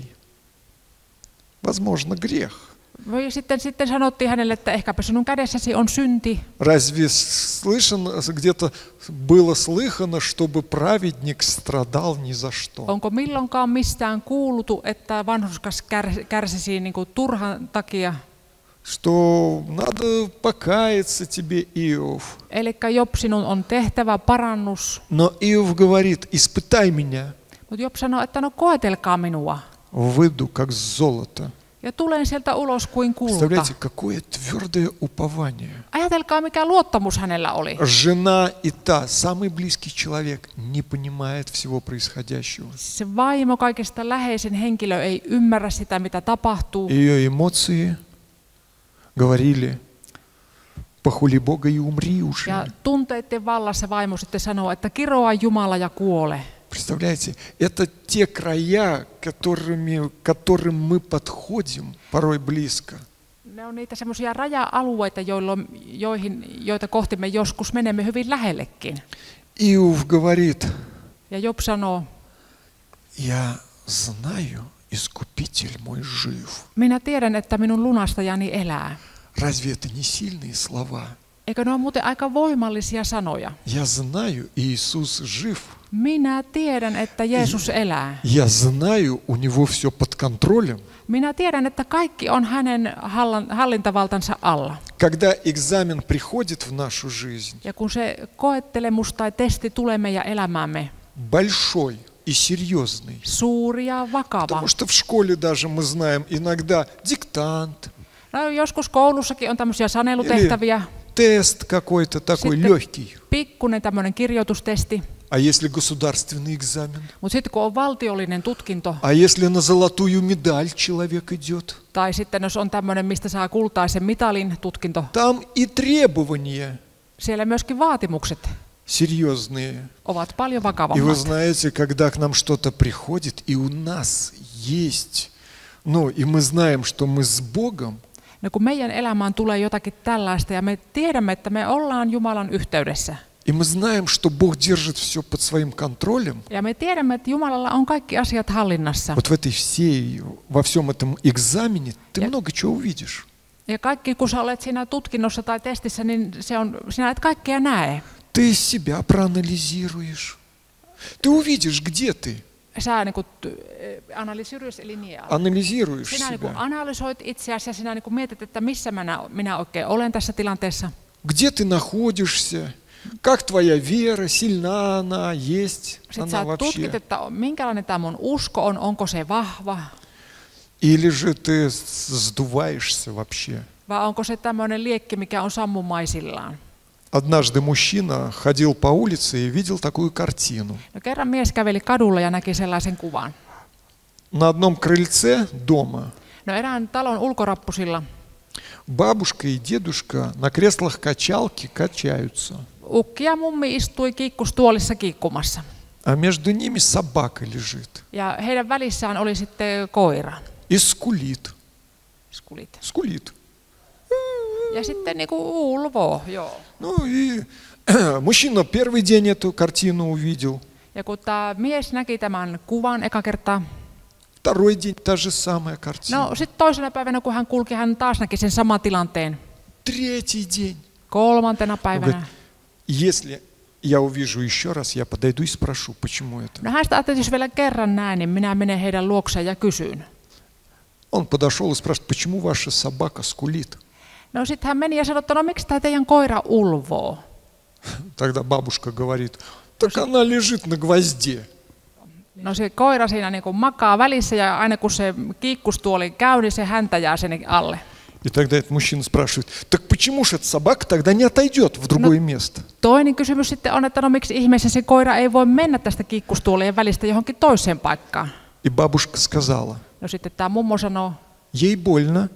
Возможно, грех. Sitten sanottiin hänelle, että ehkäpä sinun kädessäsi on synti. Разве где-то было слыхано, чтобы праведник страдал ни за что? Onko milloinkaan mistään kuultu, että vanhurskas kärsisi niin kuin turhan takia? Что надо покаяться тебе, Иов. Elikkä Job, sinun on tehtävä parannus. Но Иов говорит, испытай меня, Mutta Job sanoo, että no koetelkaa minua. выйду как золото. Ja tulen sieltä ulos kuin kulta. Представляете, какое твердое упование. Ajatelkaa, mikä luottamus hänellä oli. Жена и та, самый близкий человек, не понимает всего происходящего. Se vaimo, kaikista läheisin henkilö, ei ymmärrä sitä, mitä tapahtuu. Ее эмоции говорили, похули Бога и умри уже. Ja tunteiden vallassa vaimo sitten sanoo, että kiroa Jumala ja kuole. Представляете, это те края, которым мы подходим порой близко. Ne on niitä semmoisia raja-alueita, joita kohti me joskus menemme hyvin lähellekin. Иов говорит, Ja Job sanoo, я знаю, Искупитель мой жив. minä tiedän, että minun lunastajani elää. Разве это не сильные слова? Eikö ne ole muuten aika voimallisia sanoja? Я знаю, Иисус жив. Minä tiedän, että Jeesus elää. Я знаю, у него все под контролем. Minä tiedän, että kaikki on hänen hallintavaltansa alla. Когда экзамен приходит в нашу жизнь, Ja kun se koettelemus tai testi tulee meidän elämäämme, большой и серьезный, suuri ja vakava. потому что в школе даже мы знаем иногда диктант, No, joskus koulussakin on tämmöisiä sanelutehtäviä. тест какой-то такой Sitten легкий. pikkuinen tämmöinen kirjoitustesti. А если государственный экзамен? Mutta sitten kun on valtiollinen tutkinto, А если на золотую медаль человек идет? tai sitten jos on tämmöinen, mistä saa kultaisen mitalin tutkinto, Там и требования siellä myöskin vaatimukset серьезные. ovat paljon И вы vakavammat. знаете, когда к нам что-то приходит, и у нас есть, и мы знаем, что мы с Богом, No, kun meidän elämään tulee jotakin tällaista ja me tiedämme, että me ollaan Jumalan yhteydessä. и мы знаем, что Бог держит все под своим контролем, Ja me tiedämme, että Jumalalla on kaikki asiat hallinnassa. вот во всем этом экзамене ты много чего увидишь. Ja kaikki, kun sä olet siinä tutkinnossa tai testissä, niin sinä et kaikkea näe. Ты себя проанализируешь. Ты увидишь, где ты. Sä niin kuin analysoit, eli Анализируешь sinä niin kuin себя. analysoit itseäsi ja sinä niin kuin mietit, että missä minä oikein olen tässä tilanteessa. Где ты находишься? Как твоя вера? Сильна она? Есть Sitten она sä вообще? tutkit, että minkälainen tämä mun usko on, onko se vahva, Или же ты сдуваешься вообще? vai onko se tämmöinen liekki, mikä on sammumaisillaan. Однажды мужчина ходил по улице и видел такую картину. No, kerran mies käveli kadulla ja näki sellaisen kuvan. на одном крыльце дома No erään talon ulkorappusilla бабушка и дедушка на креслах качалки качаются, ukki ja mummi istui kiikkustuolissa kiikkumassa. а между ними собака лежит Ja heidän välissään oli sitten koira. и скулит. Skulit. Скулит. Ja sitten niinku ulvoo, joo. Ну и мужчина первый день эту картину увидел, Ja kun tämä mies näki tämän kuvan eka kertaa, второй день та же самая картина, no sitten toisena päivänä kun hän kulki, hän taas näki sen saman tilanteen. третий день. Kolmantena päivänä. Если я увижу еще раз, я подойду и спрошу, почему это. No hän sitä ajatteli, että jos vielä kerran näin, niin minä menen heidän luokseen ja kysyn. Он подошел и спрашивает, почему ваша собака скулит. No sitten hän meni ja sanoi, että no miksi tämä teidän koira ulvoo? Тогда бабушка говорит, так она лежит на гвозде. No se koira siinä niin kuin makaa välissä ja aina kun se kiikkustuoli käy, niin se häntä jää sinne alle. И тогда этот мужчина спрашивает, так почему же эта собака тогда не отойдет в другое место? Toinen kysymys sitten on, että no miksi ihmeessä se koira ei voi mennä tästä kiikkustuolien välistä johonkin toiseen paikkaan? И бабушка сказала, No sitten tämä mummo sanoo, ей больно,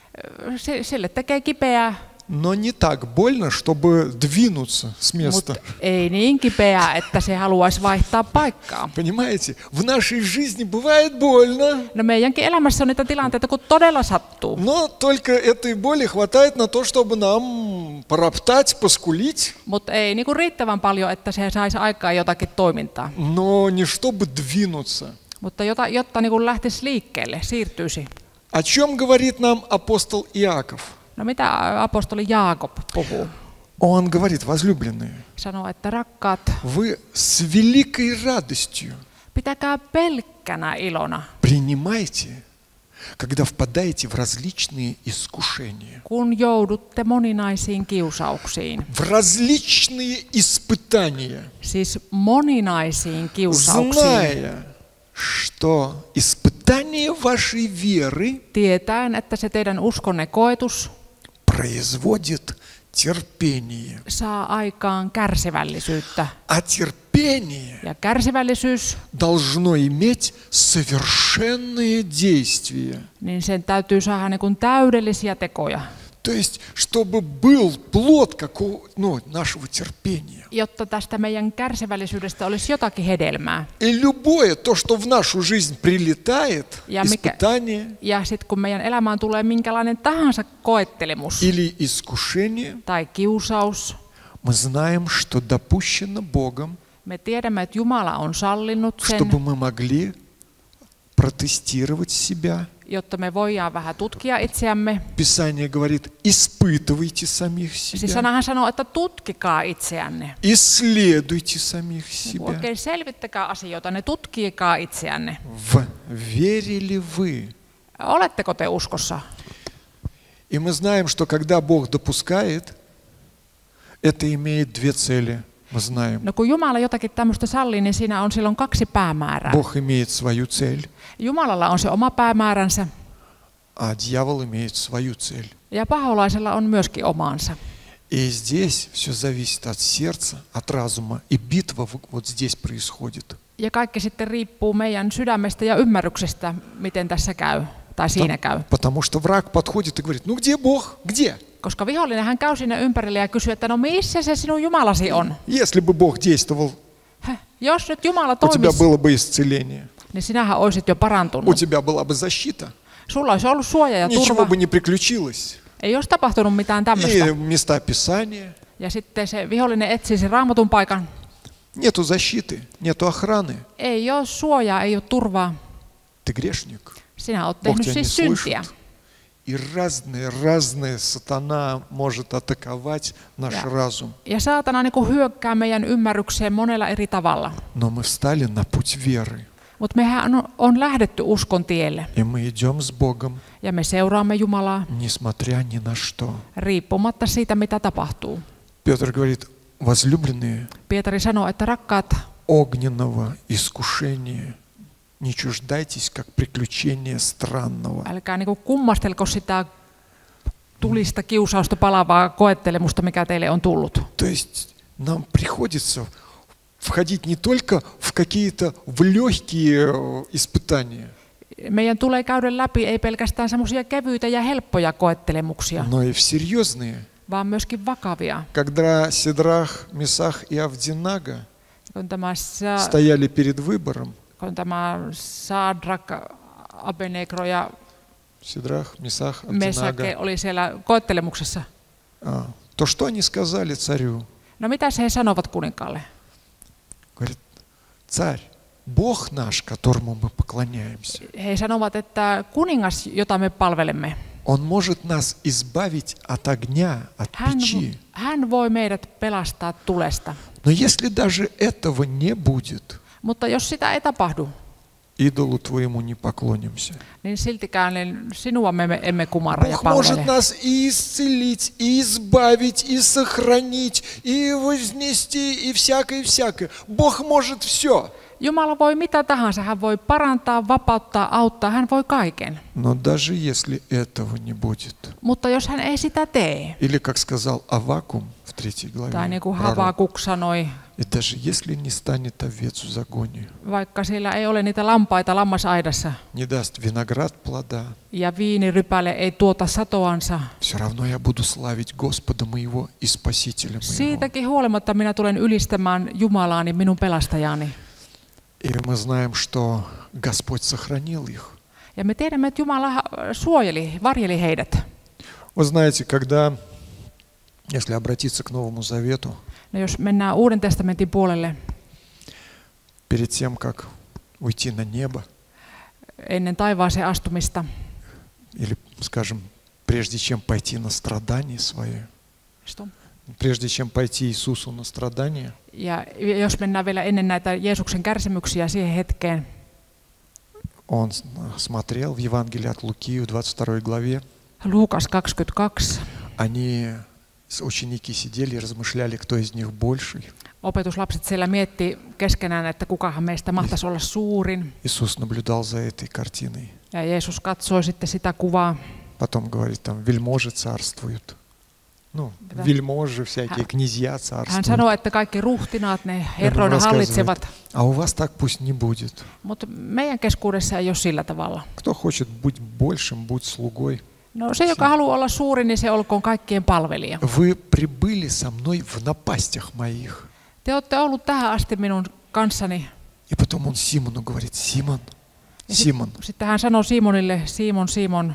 sille tekee kipeää, но не так больно, чтобы двинуться с места. mutta ei niin kipeää, että se haluaisi vaihtaa paikkaa. Понимаете, в нашей жизни бывает больно, No meidänkin elämässä on niitä tilanteita, kun todella sattuu. но только этой боли хватает на то, чтобы нам пороптать, поскулить, Mutta ei niin kuin riittävän paljon, että se saisi aikaa jotakin toimintaa. но не чтобы двинуться. Mutta jotta niin kuin lähtisi liikkeelle, siirtyisi. О чем говорит нам апостол Иаков? No mitä apostoli Jaakob puhuu? Он говорит, возлюбленные, Sanoo, että rakkaat, вы с великой радостью pitäkää pelkkänä ilona, принимайте, когда впадаете в различные искушения, kun joudutte moninaisiin kiusauksiin. в различные испытания, Siis moninaisiin kiusauksiin. зная, что испытание вашей веры Tietäen, että se teidän uskonne koetus производит терпение, saa aikaan kärsivällisyyttä. а терпение Ja kärsivällisyys, должно иметь совершенные действия. niin sen täytyy saada niin kuin täydellisiä tekoja, То есть, чтобы был плод нашего терпения. jotta tästä meidän kärsivällisyydestä olisi jotakin hedelmää. И любое то, что в нашу жизнь прилетает, испытание Ja sitten kun meidän elämään tulee minkälainen tahansa koettelemus или искушение, tai kiusaus, мы знаем, что допущено Богом, me tiedämme, että Jumala on sallinut sen, чтобы мы могли протестировать себя. jotta me voidaan vähän tutkia itseämme. Писание говорит, испытывайте самих Siis себя, sanahan sanoo, että tutkikaa itseänne. исследуйте самих себя. Oikein selvittäkää asioita, ne tutkikaa itseänne. Верили ли вы? Oletteko te uskossa? И мы знаем, что когда Бог допускает, это имеет две цели. Мы знаем. No kun Jumala jotakin tämmöistä sallii, niin siinä on silloin kaksi päämäärää. Бог имеет свою цель, Jumalalla on se oma päämääränsä а дьявол имеет свою цель. ja paholaisella on myöskin omaansa. И здесь все зависит от сердца, от разума. И битва вот здесь происходит. Ja kaikki sitten riippuu meidän sydämestä ja ymmärryksestä, miten tässä käy tai siinä käy. Потому что враг подходит и говорит, ну где Бог? Где? Koska vihollinen hän käy sinne ympärille ja kysyy, että no missä se sinun Jumalasi on? Если бы Бог действовал, Jos nyt Jumala у тебя toimisi, было бы исцеление, niin sinähän olisit jo у parantunut. тебя была бы защита, Sulla olisi ollut suoja ja ничего turva. бы не приключилось. Ei olisi tapahtunut mitään tämmöistä. И места Писания, Ja sitten se vihollinen etsii sen raamatun paikan. нету защиты, нету охраны. Ei ole suojaa, ei ole turvaa. Ты грешник. Sinä olet Бог tehnyt тебя не siis syntiä. слышит. И разные сатана может атаковать наш разум. Ja saatana niin kuin hyökkää meidän ymmärrykseen monella eri tavalla. Но мы встали на путь веры. Mutta mehän on lähdetty uskon tielle. И мы идем с Богом, Ja me seuraamme Jumalaa несмотря ни на что. riippumatta siitä, mitä tapahtuu. Петр говорит, возлюбленные, Pietari sanoo, että rakkaat, огненного искушения не чуждайтесь, как приключения странного. älkää niin kuin kummastelko sitä tulista kiusausta palavaa koettelemusta, mikä teille on tullut. То есть нам приходится входить не только в какие-то в легкие испытания. meidän tulee käydä läpi ei pelkästään semmoisia kevyitä ja helppoja koettelemuksia, но и в серьезные. vaan myöskin vakavia. Когда Сидрах, Месах и Авдинага Kun tämä, стояли перед выбором, kun tämä Sadrak, Abednego ja Сидрах, Месах, Mesake Авдинага, oli siellä koettelemuksessa, то что они сказали царю? no mitä he sanovat kuninkaalle? Говорит, царь, Бог наш, которому мы поклоняемся, He sanovat, että kuningas, jota me palvelemme, Он может нас избавить от огня, от печи. hän voi meidät pelastaa tulesta. Но если даже этого не будет, Mutta jos sitä ei tapahdu, идолу твоему не поклонимся. niin siltikään sinua me emme kumarra ja Бог может palvele. нас и исцелить, и избавить, и сохранить, и вознести, и всякое. Бог может все. Jumala voi mitä tahansa, hän voi parantaa, vapauttaa, auttaa, hän voi kaiken. Но даже если этого не будет, Mutta jos hän ei sitä tee, или как сказал Аввакум в 3 главе, tai niin kuin пророк, Havakuk sanoi, и даже если не станет овец в загоне, vaikka siellä ei ole niitä lampaita lammasaidassa не даст виноград плода, ja viinirypäle ei tuota satoansa, все равно я буду славить Господа моего и Спасителя моего. siitäkin huolimatta minä tulen ylistämään Jumalaani, minun pelastajani. И мы знаем, что Господь сохранил их. Ja me tiedämme, että Jumala varjeli heidät. Вы знаете, когда, если обратиться к Новому Завету, No jos mennään Uuden testamentin puolelle, перед тем, как уйти на небо, ennen taivaaseen astumista, или, скажем, прежде чем пойти на страдания свои, прежде чем пойти Иисусу на страдания, ja jos mennään vielä ennen näitä Jeesuksen kärsimyksiä siihen hetkeen, Он смотрел в Евангелии от Луки в 22 главе, Luukas 22, они, ученики сидели и размышляли, кто из них больший. opetuslapset siellä mietti keskenään, että kukahan meistä mahtaisi olla suurin. Иисус наблюдал за этой картиной. Ja Jeesus katsoi sitten sitä kuvaa. Потом говорит, там вельможи царствуют. Ну, вельможи всякие, князья Hän царствуют. sanoi, että kaikki ruhtinaat, ne herroina hallitsevat, А у вас так пусть не будет. mutta meidän keskuudessa ei ole sillä tavalla. Кто хочет быть большим, будь слугой. No se, joka haluaa olla suuri, niin se olkoon kaikkien palvelija. Вы прибыли со мной в напастях моих. Te olette ollut tähän asti minun kanssani. И потом он Симону говорит, Симон, Симон, Sitten hän sanoi Simonille, Simon,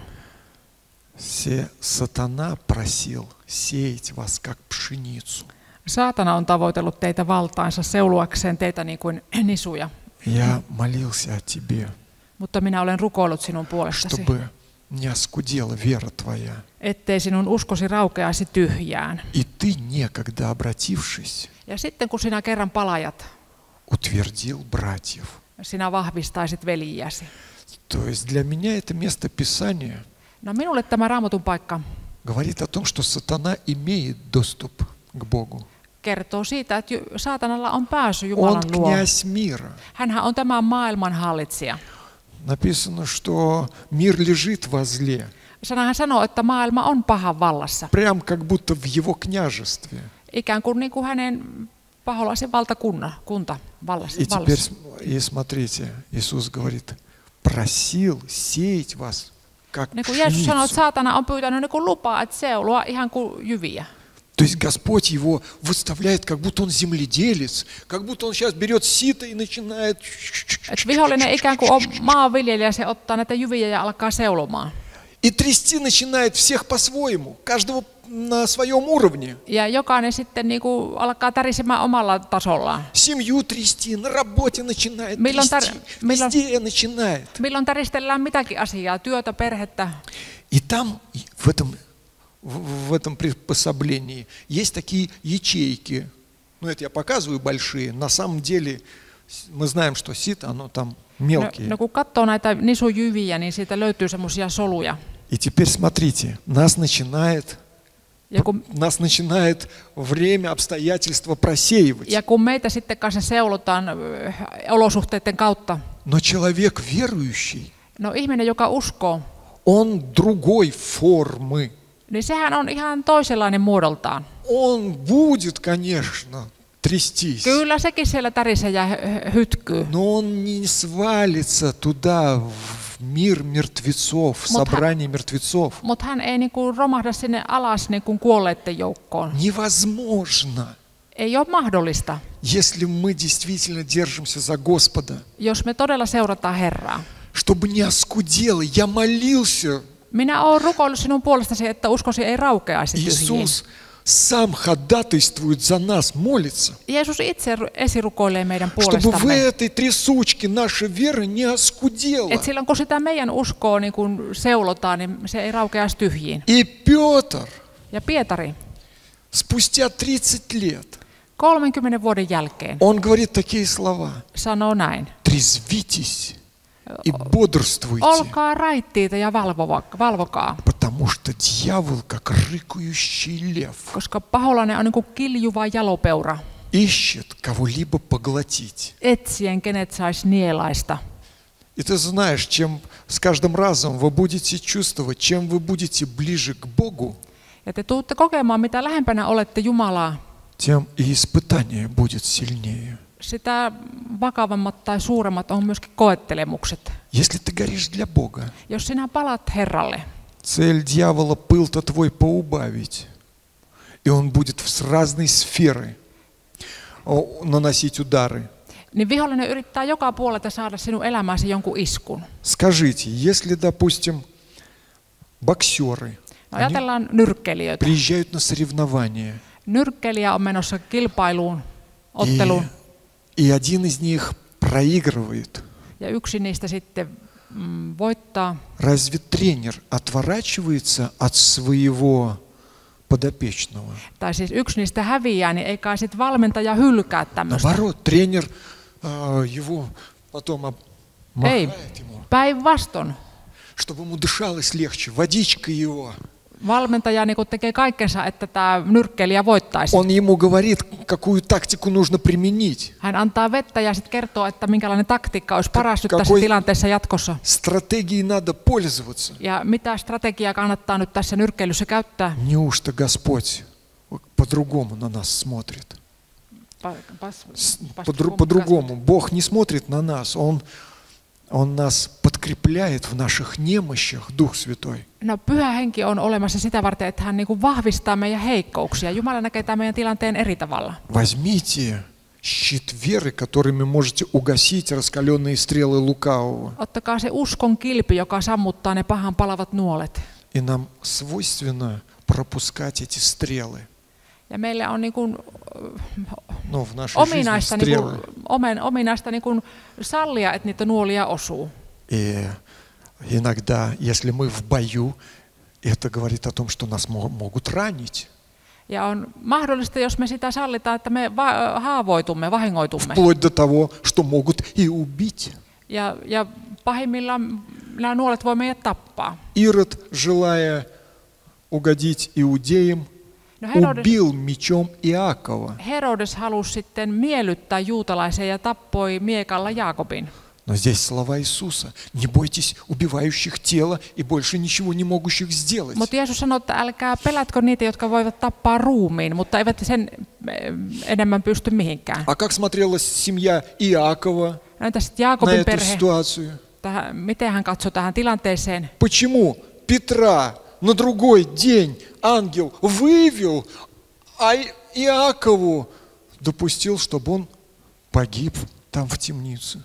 все сатана просил сеять вас как пшеницу. saatana on tavoitellut teitä valtaansa seuluakseen teitä niin kuin nisuja. Я молился о тебе, Mutta minä olen rukoillut sinun puolestasi, чтобы не оскудела вера твоя. ettei sinun uskosi raukeaisi tyhjään. И ты, некогда обратившись, Ja sitten kun sinä kerran palajat, утвердил братьев. sinä vahvistaisit veljiäsi. То есть для меня это место Писания No minulle tämä Raamatun paikka говорит о том, что сатана имеет доступ к Богу. kertoo siitä, että saatanalla on pääsy Он Jumalan luo. князь мира. Hänhän on tämän maailman hallitsija. Написано, что мир лежит во зле, Sanahan sanoo, että maailma on pahan vallassa. прям как будто в его княжестве. Ikään kuin, hänen paholaisen kunta vallassa. И теперь, и смотрите, Иисус говорит, просил сеять вас, как Niin kuin Jeesus sanoi, että пшеницу. saatana on pyytänyt niin kuin lupaa, että seulua ihan kuin jyviä. То есть Господь его выставляет, как будто он земледелец, как будто он сейчас берет сито и начинает... Että vihollinen ikään kuin on maanviljelijä, se ottaa näitä jyviä ja alkaa seulomaan. И трясти начинает всех по-своему, каждого на своем уровне. Ja jokainen sitten niin kuin alkaa tärisemään omalla tasollaan. Семью трясти, на работе начинает трясти, везде начинает. Milloin täristellään mitäkin asiaa, työtä, perhettä. И там, в этом приспособлении, есть такие ячейки. Ну, это я показываю большие. На самом деле, мы знаем, что сито, оно там мелкие. No kun katsoo näitä nisujyviä, niin siitä löytyy semmoisia soluja. И теперь смотрите, нас начинает время, обстоятельства просеивать. Ja kun meitä sitten kanssa seulotaan olosuhteiden kautta, Но человек верующий, no ihminen, joka uskoo, он другой формы. niin sehän on ihan toisenlainen muodoltaan. Он будет, конечно, трястись. Kyllä sekin siellä tärisee ja hytkyy. Но он не свалится туда, в мир мертвецов, собрание мертвецов. Mutta hän ei niinku romahda sinne alas niinku kuolleiden joukkoon. Невозможно, Ei ole mahdollista, если мы действительно держимся за Господа, jos me todella seurataan Herraa. чтобы не оскудело. Я молился, Minä olen rukoillut sinun puolestasi, että uskosi ei raukeaisi tyhjiin. Иисус сам ходатайствует за нас, молится, Jeesus itse esirukoilee meidän чтобы в puolestamme. этой трясучке наша вера не оскудела. Et silloin kun sitä meidän uskoa niin kun seulotaan, niin se ei raukeaisi tyhjiin. И Петр Ja Pietari, спустя 30 лет, 30 vuoden jälkeen, он говорит такие слова: sanoo näin. трезвитесь и бодрствуйте, Olkaa raittiita ja valvokaa, потому что дьявол, как рыкающий лев, koska paholainen on niin kuin kiljuva jalopeura, ищет кого-либо поглотить. etsien kenet saisi nielaista. И ты знаешь, чем с каждым разом вы будете чувствовать, чем вы будете ближе к Богу, Ja te tuutte kokemaan, mitä lähempänä olette Jumalaa, тем и испытание будет сильнее. sitä vakavammat tai suuremmat on myöskin koettelemukset. Если ты горишь для Бога, Jos sinä palat Herralle, цель дьявола пыл-то твой поубавить, и он будет с разной сферы наносить удары. niin vihollinen yrittää joka puolelta saada sinun elämääsi jonkun iskun. Скажите, если, допустим, боксеры, No, ajatellaan nyrkkelijöitä. приезжают на соревнования, Nyrkkelijä on menossa kilpailuun, otteluun, и один из них проигрывает, ja yksi niistä sitten voittaa. разве тренер отворачивается от своего подопечного? Tai siis yksi niistä häviää, niin ei kai sitten valmentaja hylkää tämmöistä. Наоборот, тренер его потом Ei, махает ему, päinvastoin. чтобы ему дышалось легче, водичкой его. Valmentaja niin kun tekee kaikkensa, että tämä nyrkkeilijä voittaisi. Он ему говорит, какую тактику нужно применить. Hän antaa vettä ja sitten kertoo, että minkälainen taktiikka olisi paras nyt tässä Какой tilanteessa jatkossa. стратегией надо пользоваться. Ja mitä strategiaa kannattaa nyt tässä nyrkkeilyssä käyttää? Неужто Господь по-другому на нас смотрит? По-другому. Бог не смотрит на нас, Он нас подкрепляет в наших немощах, Дух Святой. No, Pyhä Henki on olemassa sitä varten, että hän niin kuin vahvistaa meidän heikkouksia. Jumala näkee tämän meidän tilanteen eri tavalla. Возьмите щит веры, которыми можете угасить раскаленные стрелы лукавого. Ottakaa se uskon kilpi, joka sammuttaa ne pahan palavat nuolet. И нам свойственно пропускать эти стрелы. Ja meillä on niin kuin В нашей жизни ominaista niin kuin sallia, että niitä nuolia osuu. И иногда, если мы в бою, это говорит о том, что нас могут ранить. Ja on mahdollista, jos me sitä sallitaan, että me haavoitumme, vahingoitumme. Вплоть до того, что могут и убить. Ja pahimmillaan nämä nuolet voi meidät tappaa. Ирод, желая угодить иудеям, убил мечом Иакова. Herodes halusi sitten miellyttää juutalaisia ja tappoi miekalla Jaakobin. Но здесь слова Иисуса: не бойтесь убивающих тело и больше ничего не могущих сделать. Mutta Jeesus sanoi, että älkää pelätkö niitä, jotka voivat tappaa ruumiin, mutta eivät sen enemmän pysty mihinkään. А как смотрела семья Иакова на эту ситуацию? Miten hän katsoi tähän tilanteeseen? Почему Петра на другой день ангел вывел, а Иакову допустил, чтобы он погиб там в темнице?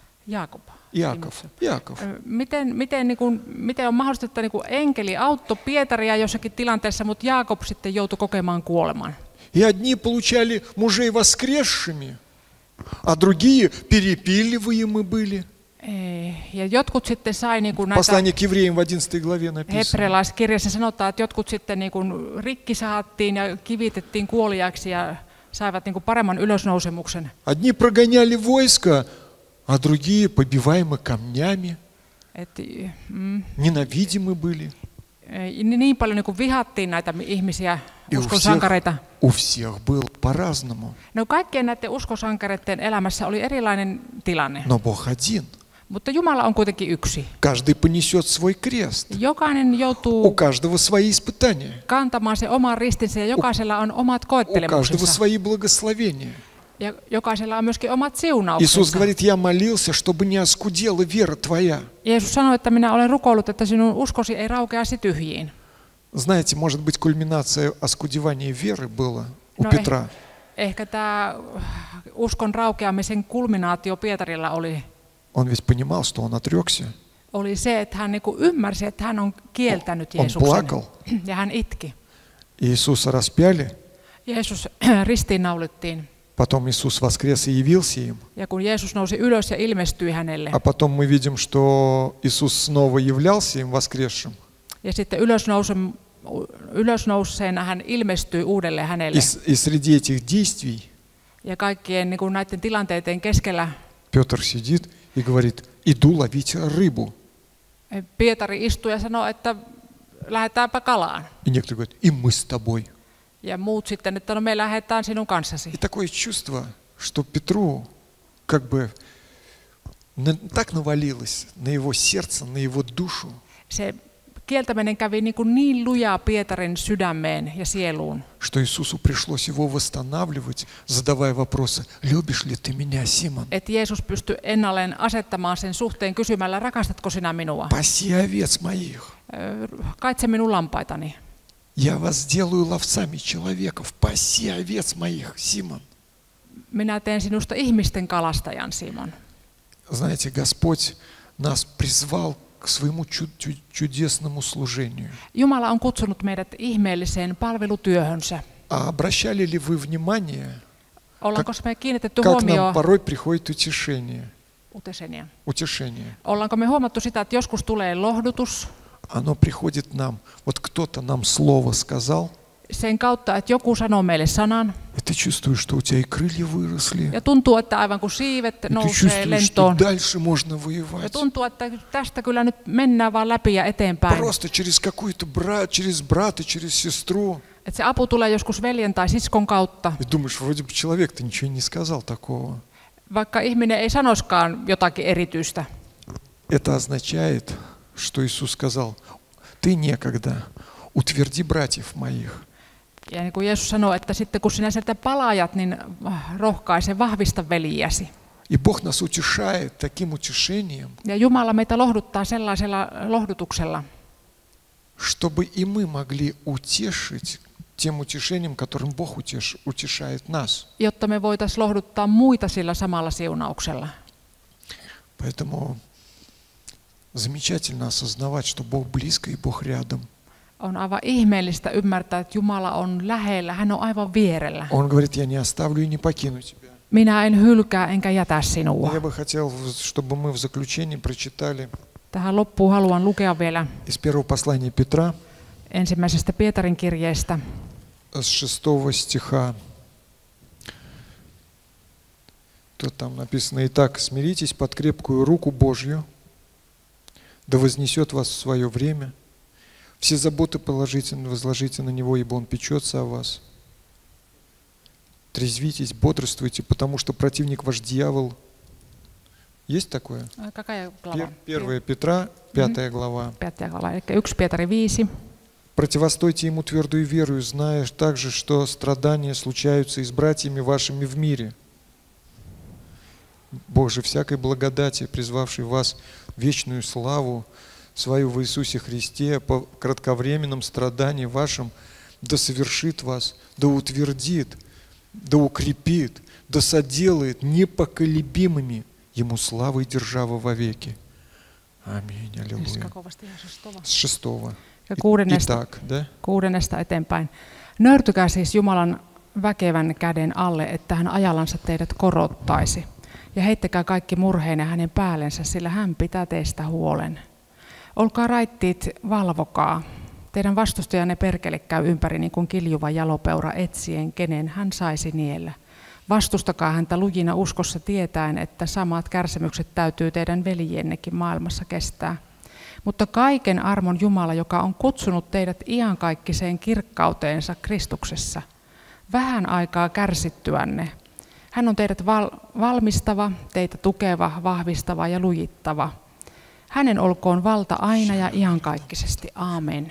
Jaakov. Miten on mahdollista, että enkeli auttoi Pietaria jossakin tilanteessa, mutta Jaakob sitten joutui kokemaan kuoleman? И одни получали мужей воскресшими, а другие перепиливаемы были. Ja jotkut sitten sai näitä, Послание к евреям в 11 главе написано. Hebrealaiskirjassa sanotaan, että jotkut sitten rikki saattiin ja kivitettiin kuoliaiksi ja saivat paremman ylösnousemuksen. Одни прогоняли войско, а другие побиваемы камнями, ненавидимы были. Niin paljon vihattiin näitä ihmisiä, uskonsankareita. У всех было по-разному. No, kaikkien näiden uskonsankareiden elämässä oli erilainen tilanne. Но Бог один. Mutta Jumala on kuitenkin yksi. Каждый понесет свой крест. Jokainen joutuu У каждого свои испытания. kantamaan se oman ristinsä ja jokaisella on omat У каждого koettelemuksensa. свои благословения. Ja jokaisella on myöskin omat siunauksensa. Иисус говорит, я молился, чтобы не оскудела вера твоя. Jeesus sanoi, että minä olen rukoillut, että sinun uskosi ei raukeasi tyhjiin. Знаете, может быть, кульминация оскудевания веры была у Петра. Ehkä tämä uskon raukeamisen kulminaatio Pietarilla oli. Он ведь понимал, что он отрекся. Oli se, että hän niinku ymmärsi, että hän on kieltänyt On Jeesuksen. plakal. Ja hän itki. Иисуса распяли, Jeesus ristiinnaulittiin. потом Иисус воскрес и явился им. Ja kun Jeesus nousi ylös ja ilmestyi hänelle. А потом мы видим, что Иисус снова являлся им воскресшим. Ja sitten ylösnouseena hän ilmestyi uudelleen hänelle. И среди этих действий Ja kaikkien niin kuin näiden tilanteiden keskellä Петр сидит и говорит, иду ловить рыбу. Pietari istui ja sanoi, että lähdetäänpä kalaan. И некоторые говорят, и мы с тобой. Ja muut sitten, että no me lähdetään sinun kanssasi. И такое чувство, что Петру как бы так навалилось на его сердце, на его душу. Se kieltäminen kävi niin lujaa Pietarin sydämeen ja sieluun. Что Иисусу пришлось его восстанавливать, задавая вопросы, любишь ли ты меня, Симон? Että Jeesus pystyi ennalleen asettamaan sen suhteen kysymällä, rakastatko sinä minua? Паси овец моих. Kaitse minun lampaitani. Я вас сделаю ловцами человеков. Паси овец моих, Симон. Minä teen sinusta ihmisten kalastajan, Simon. Знаете, Господь нас призвал к своему чудесному служению. Jumala on kutsunut meidät ihmeelliseen palvelutyöhönsä. А обращали ли вы внимание, Ollaanko me kiinnitetty как нам huomioon порой приходит утешение? Ollaanko me huomattu sitä, että joskus tulee lohdutus? Оно приходит нам. Вот кто-то нам слово сказал. Sen kautta, että joku sanoo meille sanan. И ты чувствуешь, что у тебя и крылья выросли. Ja tuntuu, että aivan kuin siivet nousee lentoon. Что dальше можно воевать. Ja tuntuu, että tästä kyllä nyt mennään vaan läpi ja eteenpäin. Просто через какой-то через брата, через сестру. Että se apu tulee joskus veljen tai siskon kautta. И думаешь, вроде бы человек-то ничего не сказал такого. Vaikka ihminen ei sanoiskaan jotakin erityistä. Это означает, что Иисус сказал, ты некогда утверди братьев моих. Ja niin kuin Jeesus sanoi, että sitten kun sinä sieltä palaajat, niin rohkaise, vahvista veljiäsi. И Бог нас утешает таким утешением, Ja Jumala meitä lohduttaa sellaisella lohdutuksella, чтобы и мы могли утешить тем утешением, которым Бог утешает нас. jotta me voitaisiin lohduttaa muita sillä samalla siunauksella. Поэтому замечательно осознавать, что Бог близко и Бог рядом. On aivan ihmeellistä ymmärtää, että Jumala on lähellä, hän on aivan vierellä. Он говорит, я не оставлю и не покину тебя. Minä en hylkää enkä jätä sinua. Я бы хотел, чтобы мы в заключении прочитали Tähän loppuun haluan lukea vielä из первого послания Петра, ensimmäisestä Pietarin kirjeestä, с 6 стиха. Тут там написано: «Итак, смиритесь под крепкую руку Божью, да вознесет вас в свое время. Все заботы возложите на Него, ибо Он печется о вас. Трезвитесь, бодрствуйте, потому что противник ваш дьявол». Есть такое? 1 Петра, 5 глава. 5 глава, eli 1 Pietari 5. «Противостойте ему твердую верою, зная также, что страдания случаются и с братьями вашими в мире. Бог же всякой благодати, призвавший вас в вечную славу свою в Иисусе Христе, по кратковременном страдании вашим, да совершит вас, да утвердит, да укрепит, да соделает непоколебимыми Ему слава и держава вовеки». Аминь. Аллилуйя. С 6. Ja Итак, да? 6 eteenpäin. Nöyrtykää siis Jumalan väkevän käden alle, että hän ajallansa teidät korottaisi. Ja heittäkää kaikki murheenne hänen päällensä, sillä hän pitää teistä huolen. Olkaa raittiit, valvokaa. Teidän vastustajanne perkele käy ympäri niin kuin kiljuva jalopeura etsien, kenen hän saisi niellä. Vastustakaa häntä lujina uskossa tietäen, että samat kärsimykset täytyy teidän veljiennekin maailmassa kestää. Mutta kaiken armon Jumala, joka on kutsunut teidät iankaikkiseen kirkkauteensa Kristuksessa, vähän aikaa kärsittyänne, hän on teidät valmistava, teitä tukeva, vahvistava ja lujittava. Hänen olkoon valta aina ja iankaikkisesti. Aamen.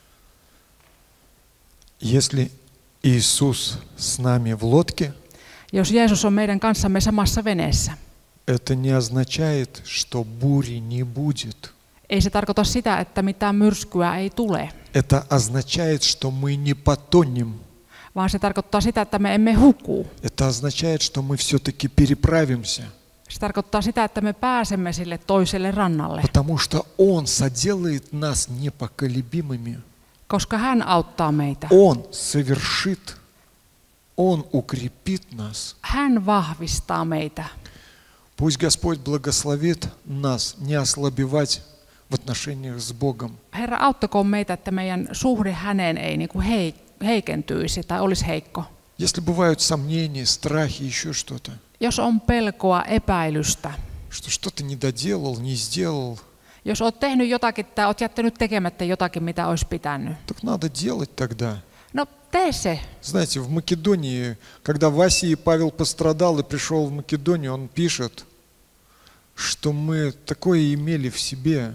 Если Иисус с нами в лодке, Jos Jeesus on meidän kanssamme samassa veneessä, это не означает, что бури не будет. ei se tarkoita sitä, että mitään myrskyä ei tule, Это означает, что мы не потонем. vaan se tarkoittaa sitä, että me emme huku. Это означает, что мы все-таки переправимся. Se tarkoittaa sitä, että me pääsemme sille toiselle rannalle, Потому что Он соделает нас непоколебимыми. koska hän auttaa meitä. Он совершит, Он укрепит нас. Hän vahvistaa meitä. Пусть Господь благословит нас не ослабевать в отношениях с Богом. Herra, auttakoon meitä, että meidän suhde häneen ei niin kuin heikentyisi tai olisi heikko. Если бывают сомнения, страхи, еще что-то, Jos on pelkoa, epäilystä, что что-то не доделал, не сделал, jos olet tehnyt jotakin tai olet jättänyt tekemättä jotakin, mitä olisi pitänyt, так надо делать тогда. no tee se. Знаете, в Македонии, когда Василий Павел пострадал и пришел в Македонию, он пишет, что мы такое имели в себе,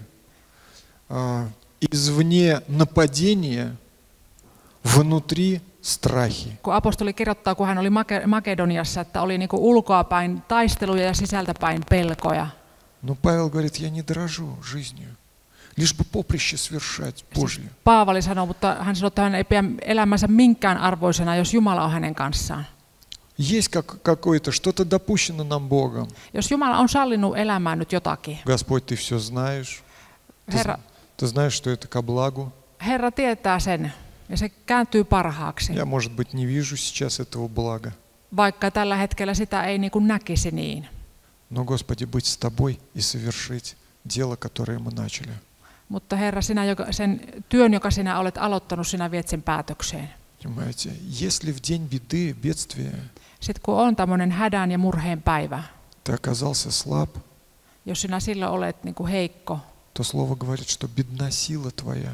извне нападения, внутри страхи. Kun apostoli kirjoittaa, kun hän oli Makedoniassa, että oli niin kuin ulkoapäin taisteluja ja sisältäpäin pelkoja. Но Павел говорит, я не дорожу жизнью, лишь бы поприще совершать Божье. Paavali sanoo, mutta hän sanoo, että hän ei pidä elämänsä minkään arvoisena, jos Jumala on hänen kanssaan. Есть какое-то, что-то допущено нам Богом. Jos Jumala on sallinut elämään nyt jotakin, Господь, Ты все знаешь. Herra, Ты знаешь, что это ко благу. Herra tietää sen ja se kääntyy parhaaksi, Я, может быть, не вижу сейчас этого блага. vaikka tällä hetkellä sitä ei niin kuin näkisi niin. Но, Господи, быть с Тобой и совершить дело, которое мы начали. Mutta Herra, sinä, sen työn, joka sinä olet aloittanut, sinä viet sen päätökseen. Понимаете, если в день беды, бедствия, Sitten kun on tämmöinen hädän ja murheen päivä, ты оказался слаб, jos sinä silloin olet niin kuin heikko, то Слово говорит, что бедна сила Твоя.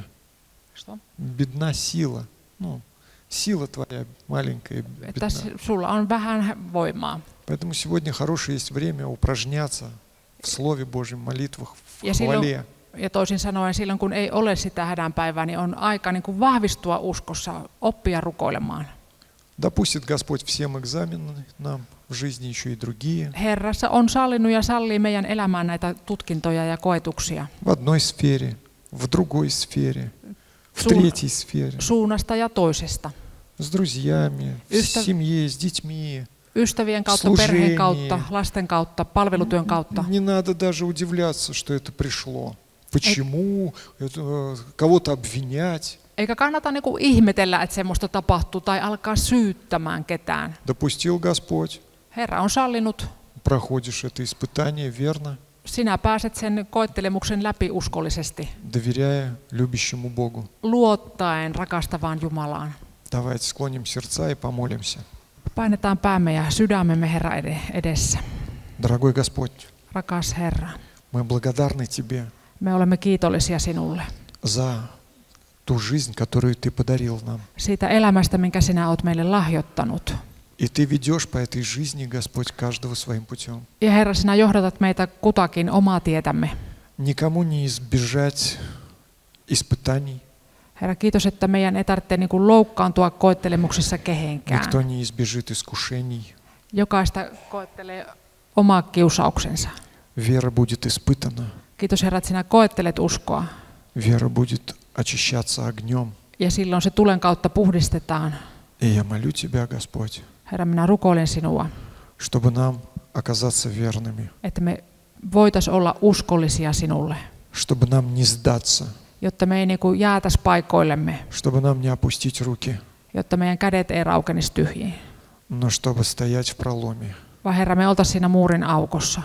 Бедна сила. Ну, сила Твоя маленькая, että бедна. sulla on vähän voimaa. Поэтому сегодня хорошее есть время упражняться в Слове Божьем, молитвах, в хвале. Ja toisin sanoen, silloin kun ei ole sitä hädän päivää, niin on aika niin kuin vahvistua uskossa, oppia rukoilemaan. Да пустит Господь всем экзамены нам в жизни еще и другие. Herra on sallinut ja sallii meidän elämään näitä tutkintoja ja koetuksia. В одной сфере, в другой сфере, в третьей сфере. Suunnasta ja toisesta. С друзьями, в семье, с детьми. Ystävien kautta, perheen kautta, lasten kautta, palvelutyön kautta. Не надо даже удивляться, что это пришло. Почему? Кого-то обвинять. Eikä kannata niinku ihmetellä, että semmoista tapahtuu tai alkaa syyttämään ketään. Допустил Господь. Herra on sallinut. Проходишь это испытание верно. Sinä pääset sen koettelemuksen läpi uskollisesti. Доверяя любящему Богу. Luottaen rakastavaan Jumalaan. Давайте склоним сердца и помолимся. Painetaan päämme ja sydämemme Herra edessä. Дорогой Господь, Rakas Herra, мы благодарны Тебе me olemme kiitollisia sinulle за ту жизнь, которую Ты подарил нам. siitä elämästä, minkä sinä olet meille lahjoittanut. И Ты ведешь по этой жизни, Господь, каждого своим путем. Ja Herra, sinä johdatat meitä kutakin omaa tietämme. Никому не избежать испытаний. Herra, kiitos, että meidän ei tarvitse niin kuin loukkaantua koettelemuksissa kehenkään. Никто не избежит искушений. Jokaista koettelee oma kiusauksensa. Вера будет испытана. Kiitos Herra, että sinä koettelet uskoa. Вера будет очищаться огнем. Ja silloin se tulen kautta puhdistetaan. И я молю Тебя, Господь, Herra, minä rukoilen sinua, чтобы нам оказаться верными, että me voitaisiin olla uskollisia sinulle, чтобы нам не сдаться, jotta me ei niin kuin jäätäisi paikoillemme, чтобы нам не опустить руки, jotta meidän kädet ei raukenisi tyhjiin, но чтобы стоять в проломе. vaan Herra, me oltaisiin siinä muurin aukossa.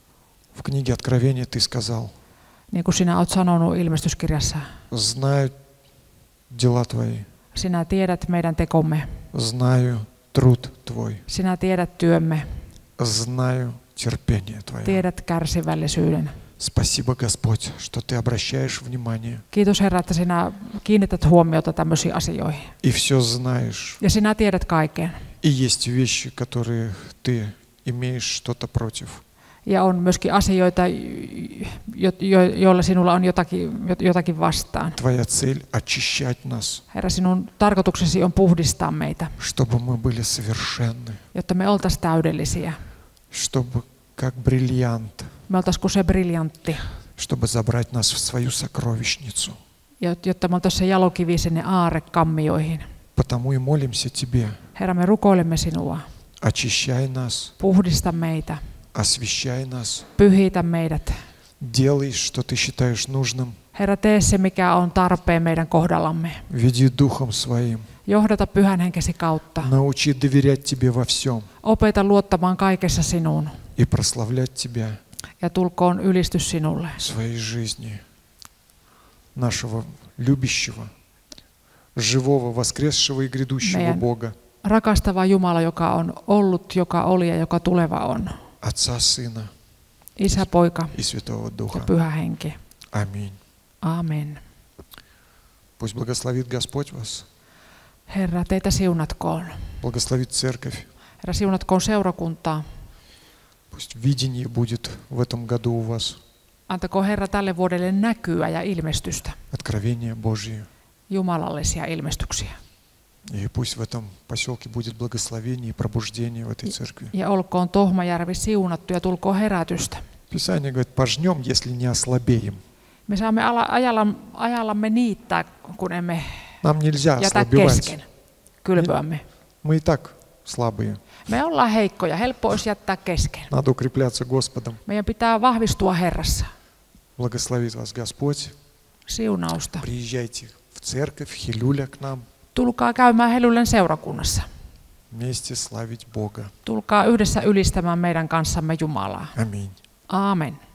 В книге Откровения Ты сказал: Niin kuin sinä olet sanonut ilmestyskirjassa, знаю дела Твои, sinä tiedät meidän tekomme, знаю труд Твой, sinä tiedät työmme, знаю терпение Твое. tiedät kärsivällisyyden. Спасибо, Господь, что Ты обращаешь внимание Kiitos Herra, että sinä kiinnität huomiota tämmöisiin asioihin. и все знаешь. Ja sinä tiedät kaiken. И есть вещи, которые Ты имеешь что-то против. Ja on myöskin asioita, joilla sinulla on jotakin vastaan. Твоя цель очищать нас, Herra, sinun tarkoituksesi on puhdistaa meitä, чтобы мы были совершенны, jotta me oltaisiin täydellisiä. чтобы как бриллиант, Me oltaisiin kuin se briljantti, чтобы забрать нас в свою сокровищницу. jotta me oltaisiin se jalokivi sinne aarrekammioihin. Потому и молимся Тебе, Herra, me rukoilemme sinua. очищай нас, Puhdista meitä, освящай нас, pyhitä meidät. делай, что Ты считаешь нужным, Herra, tee se, mikä on tarpeen meidän kohdallamme. веди Духом Своим, Johdata Pyhän Henkesi kautta. научи доверять Тебе во всем Opeta luottamaan kaikessa sinuun. и прославлять Тебя Ja tulkoon ylistys sinulle. в своей жизни, нашего любящего, живого, воскресшего и грядущего Meidän Бога, rakastava Jumala, joka on ollut, joka oli ja joka tuleva on. Отца, Сына Isä, Poika и Святого ja Духа. Pyhä Henki. Аминь. Amen. Пусть благословит Господь вас, Herra, teitä siunatkoon. благословит церковь. Herra, siunatkoon seurakuntaa. Пусть видение будет в этом году у вас, Antakoon Herra tälle vuodelle näkyä ja ilmestystä. откровение Божье. Jumalallisia ilmestyksiä. И пусть в этом поселке будет благословение и пробуждение в этой церкви. Ja olkoon Tohmajärvi siunattu ja tulkoon herätystä. Писание говорит, пожнем, если не ослабеем. Me saamme ajallamme niittää, kun emme Нам нельзя jätä ослабевать. kesken kylpyämme. Мы и так слабые. Me ollaan heikkoja, helppo olisi jättää kesken. Надо укрепляться Господом. Meidän pitää vahvistua Herrassa. Благословит вас Господь. Siunausta. Приезжайте в церковь, Хилюля к нам. Tulkaa käymään Helylän seurakunnassa. Вместе славить Бога. Tulkaa yhdessä ylistämään meidän kanssamme Jumalaa. Аминь. Aamen.